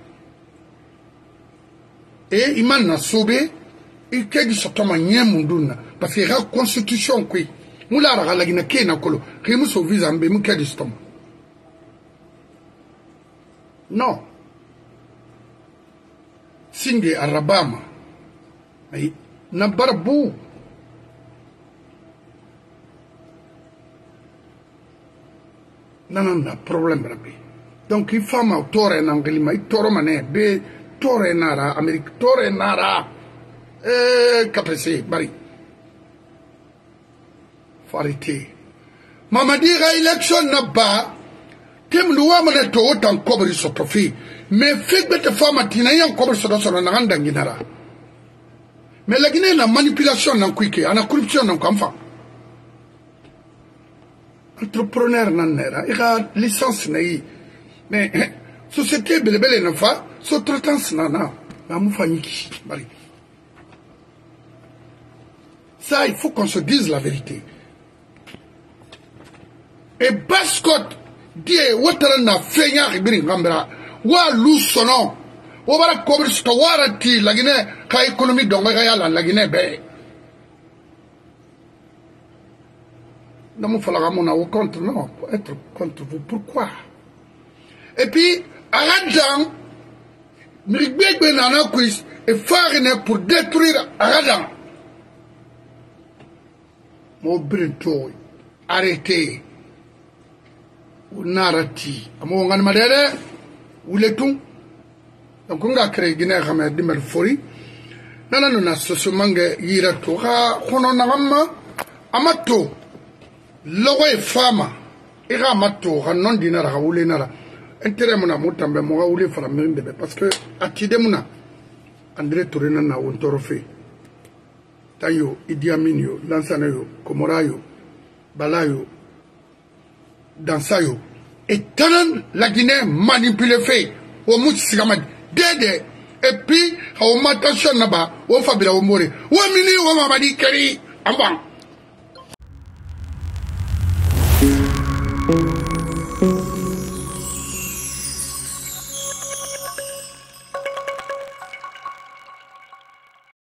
et iman na sobe il kegi sotoma nyemunduna parce que la constitution qui mula ra la gina kena kolo rimu so visa mbe mu kegi sotoma non singe arabama mais na barbu non, problème rabbi. Donc il faut ma tore en anglais, ma tore mané, be tore nara, Amérique tore nara, capacé, bari. Faut arrêter. Mama dira élection n'a pas, tem loua mané to autant cobri sotofi, mais fait bête femme tina yan cobri sotofi na randa ginara. Mais la Guinée la manipulation n'a quique, la corruption n'a qu'enfant. Entrepreneur nanera il a licence naï mais société belebele na fa sous-traitance nana na mufanyiki bari ça il faut qu'on se dise la vérité et Bascott dit wotara na fenya ibiri ngambra wa lu sono o bara kobri sto warati la Guinée ka économie donga ya la Guinée be non, il faut la contre, non, pour être contre vous. Pourquoi? Et puis, à Aradan, Mirigbek Benana Quiz est farine pour détruire Aradan. Mon brinto, arrêtez. Ou narati. Amo ngan madere, ou le tout. Donc, on a créé Guinée Ramé Dimel Fori. Non, non, ce mangue yirato. Kono nagama, amato. Logo e fama ira mato non dinara ha wule nara entere mona mutambe mo wule fara minde be parce que atide muna André Touré na won torofe tayo Idi Amin yo Lansana yo Komora yo Balayo Dansayo et tanan la Guinée manipulé fait au mutsigama dede et puis au matation naba au fabila au more wa mini wa mamadi kari amba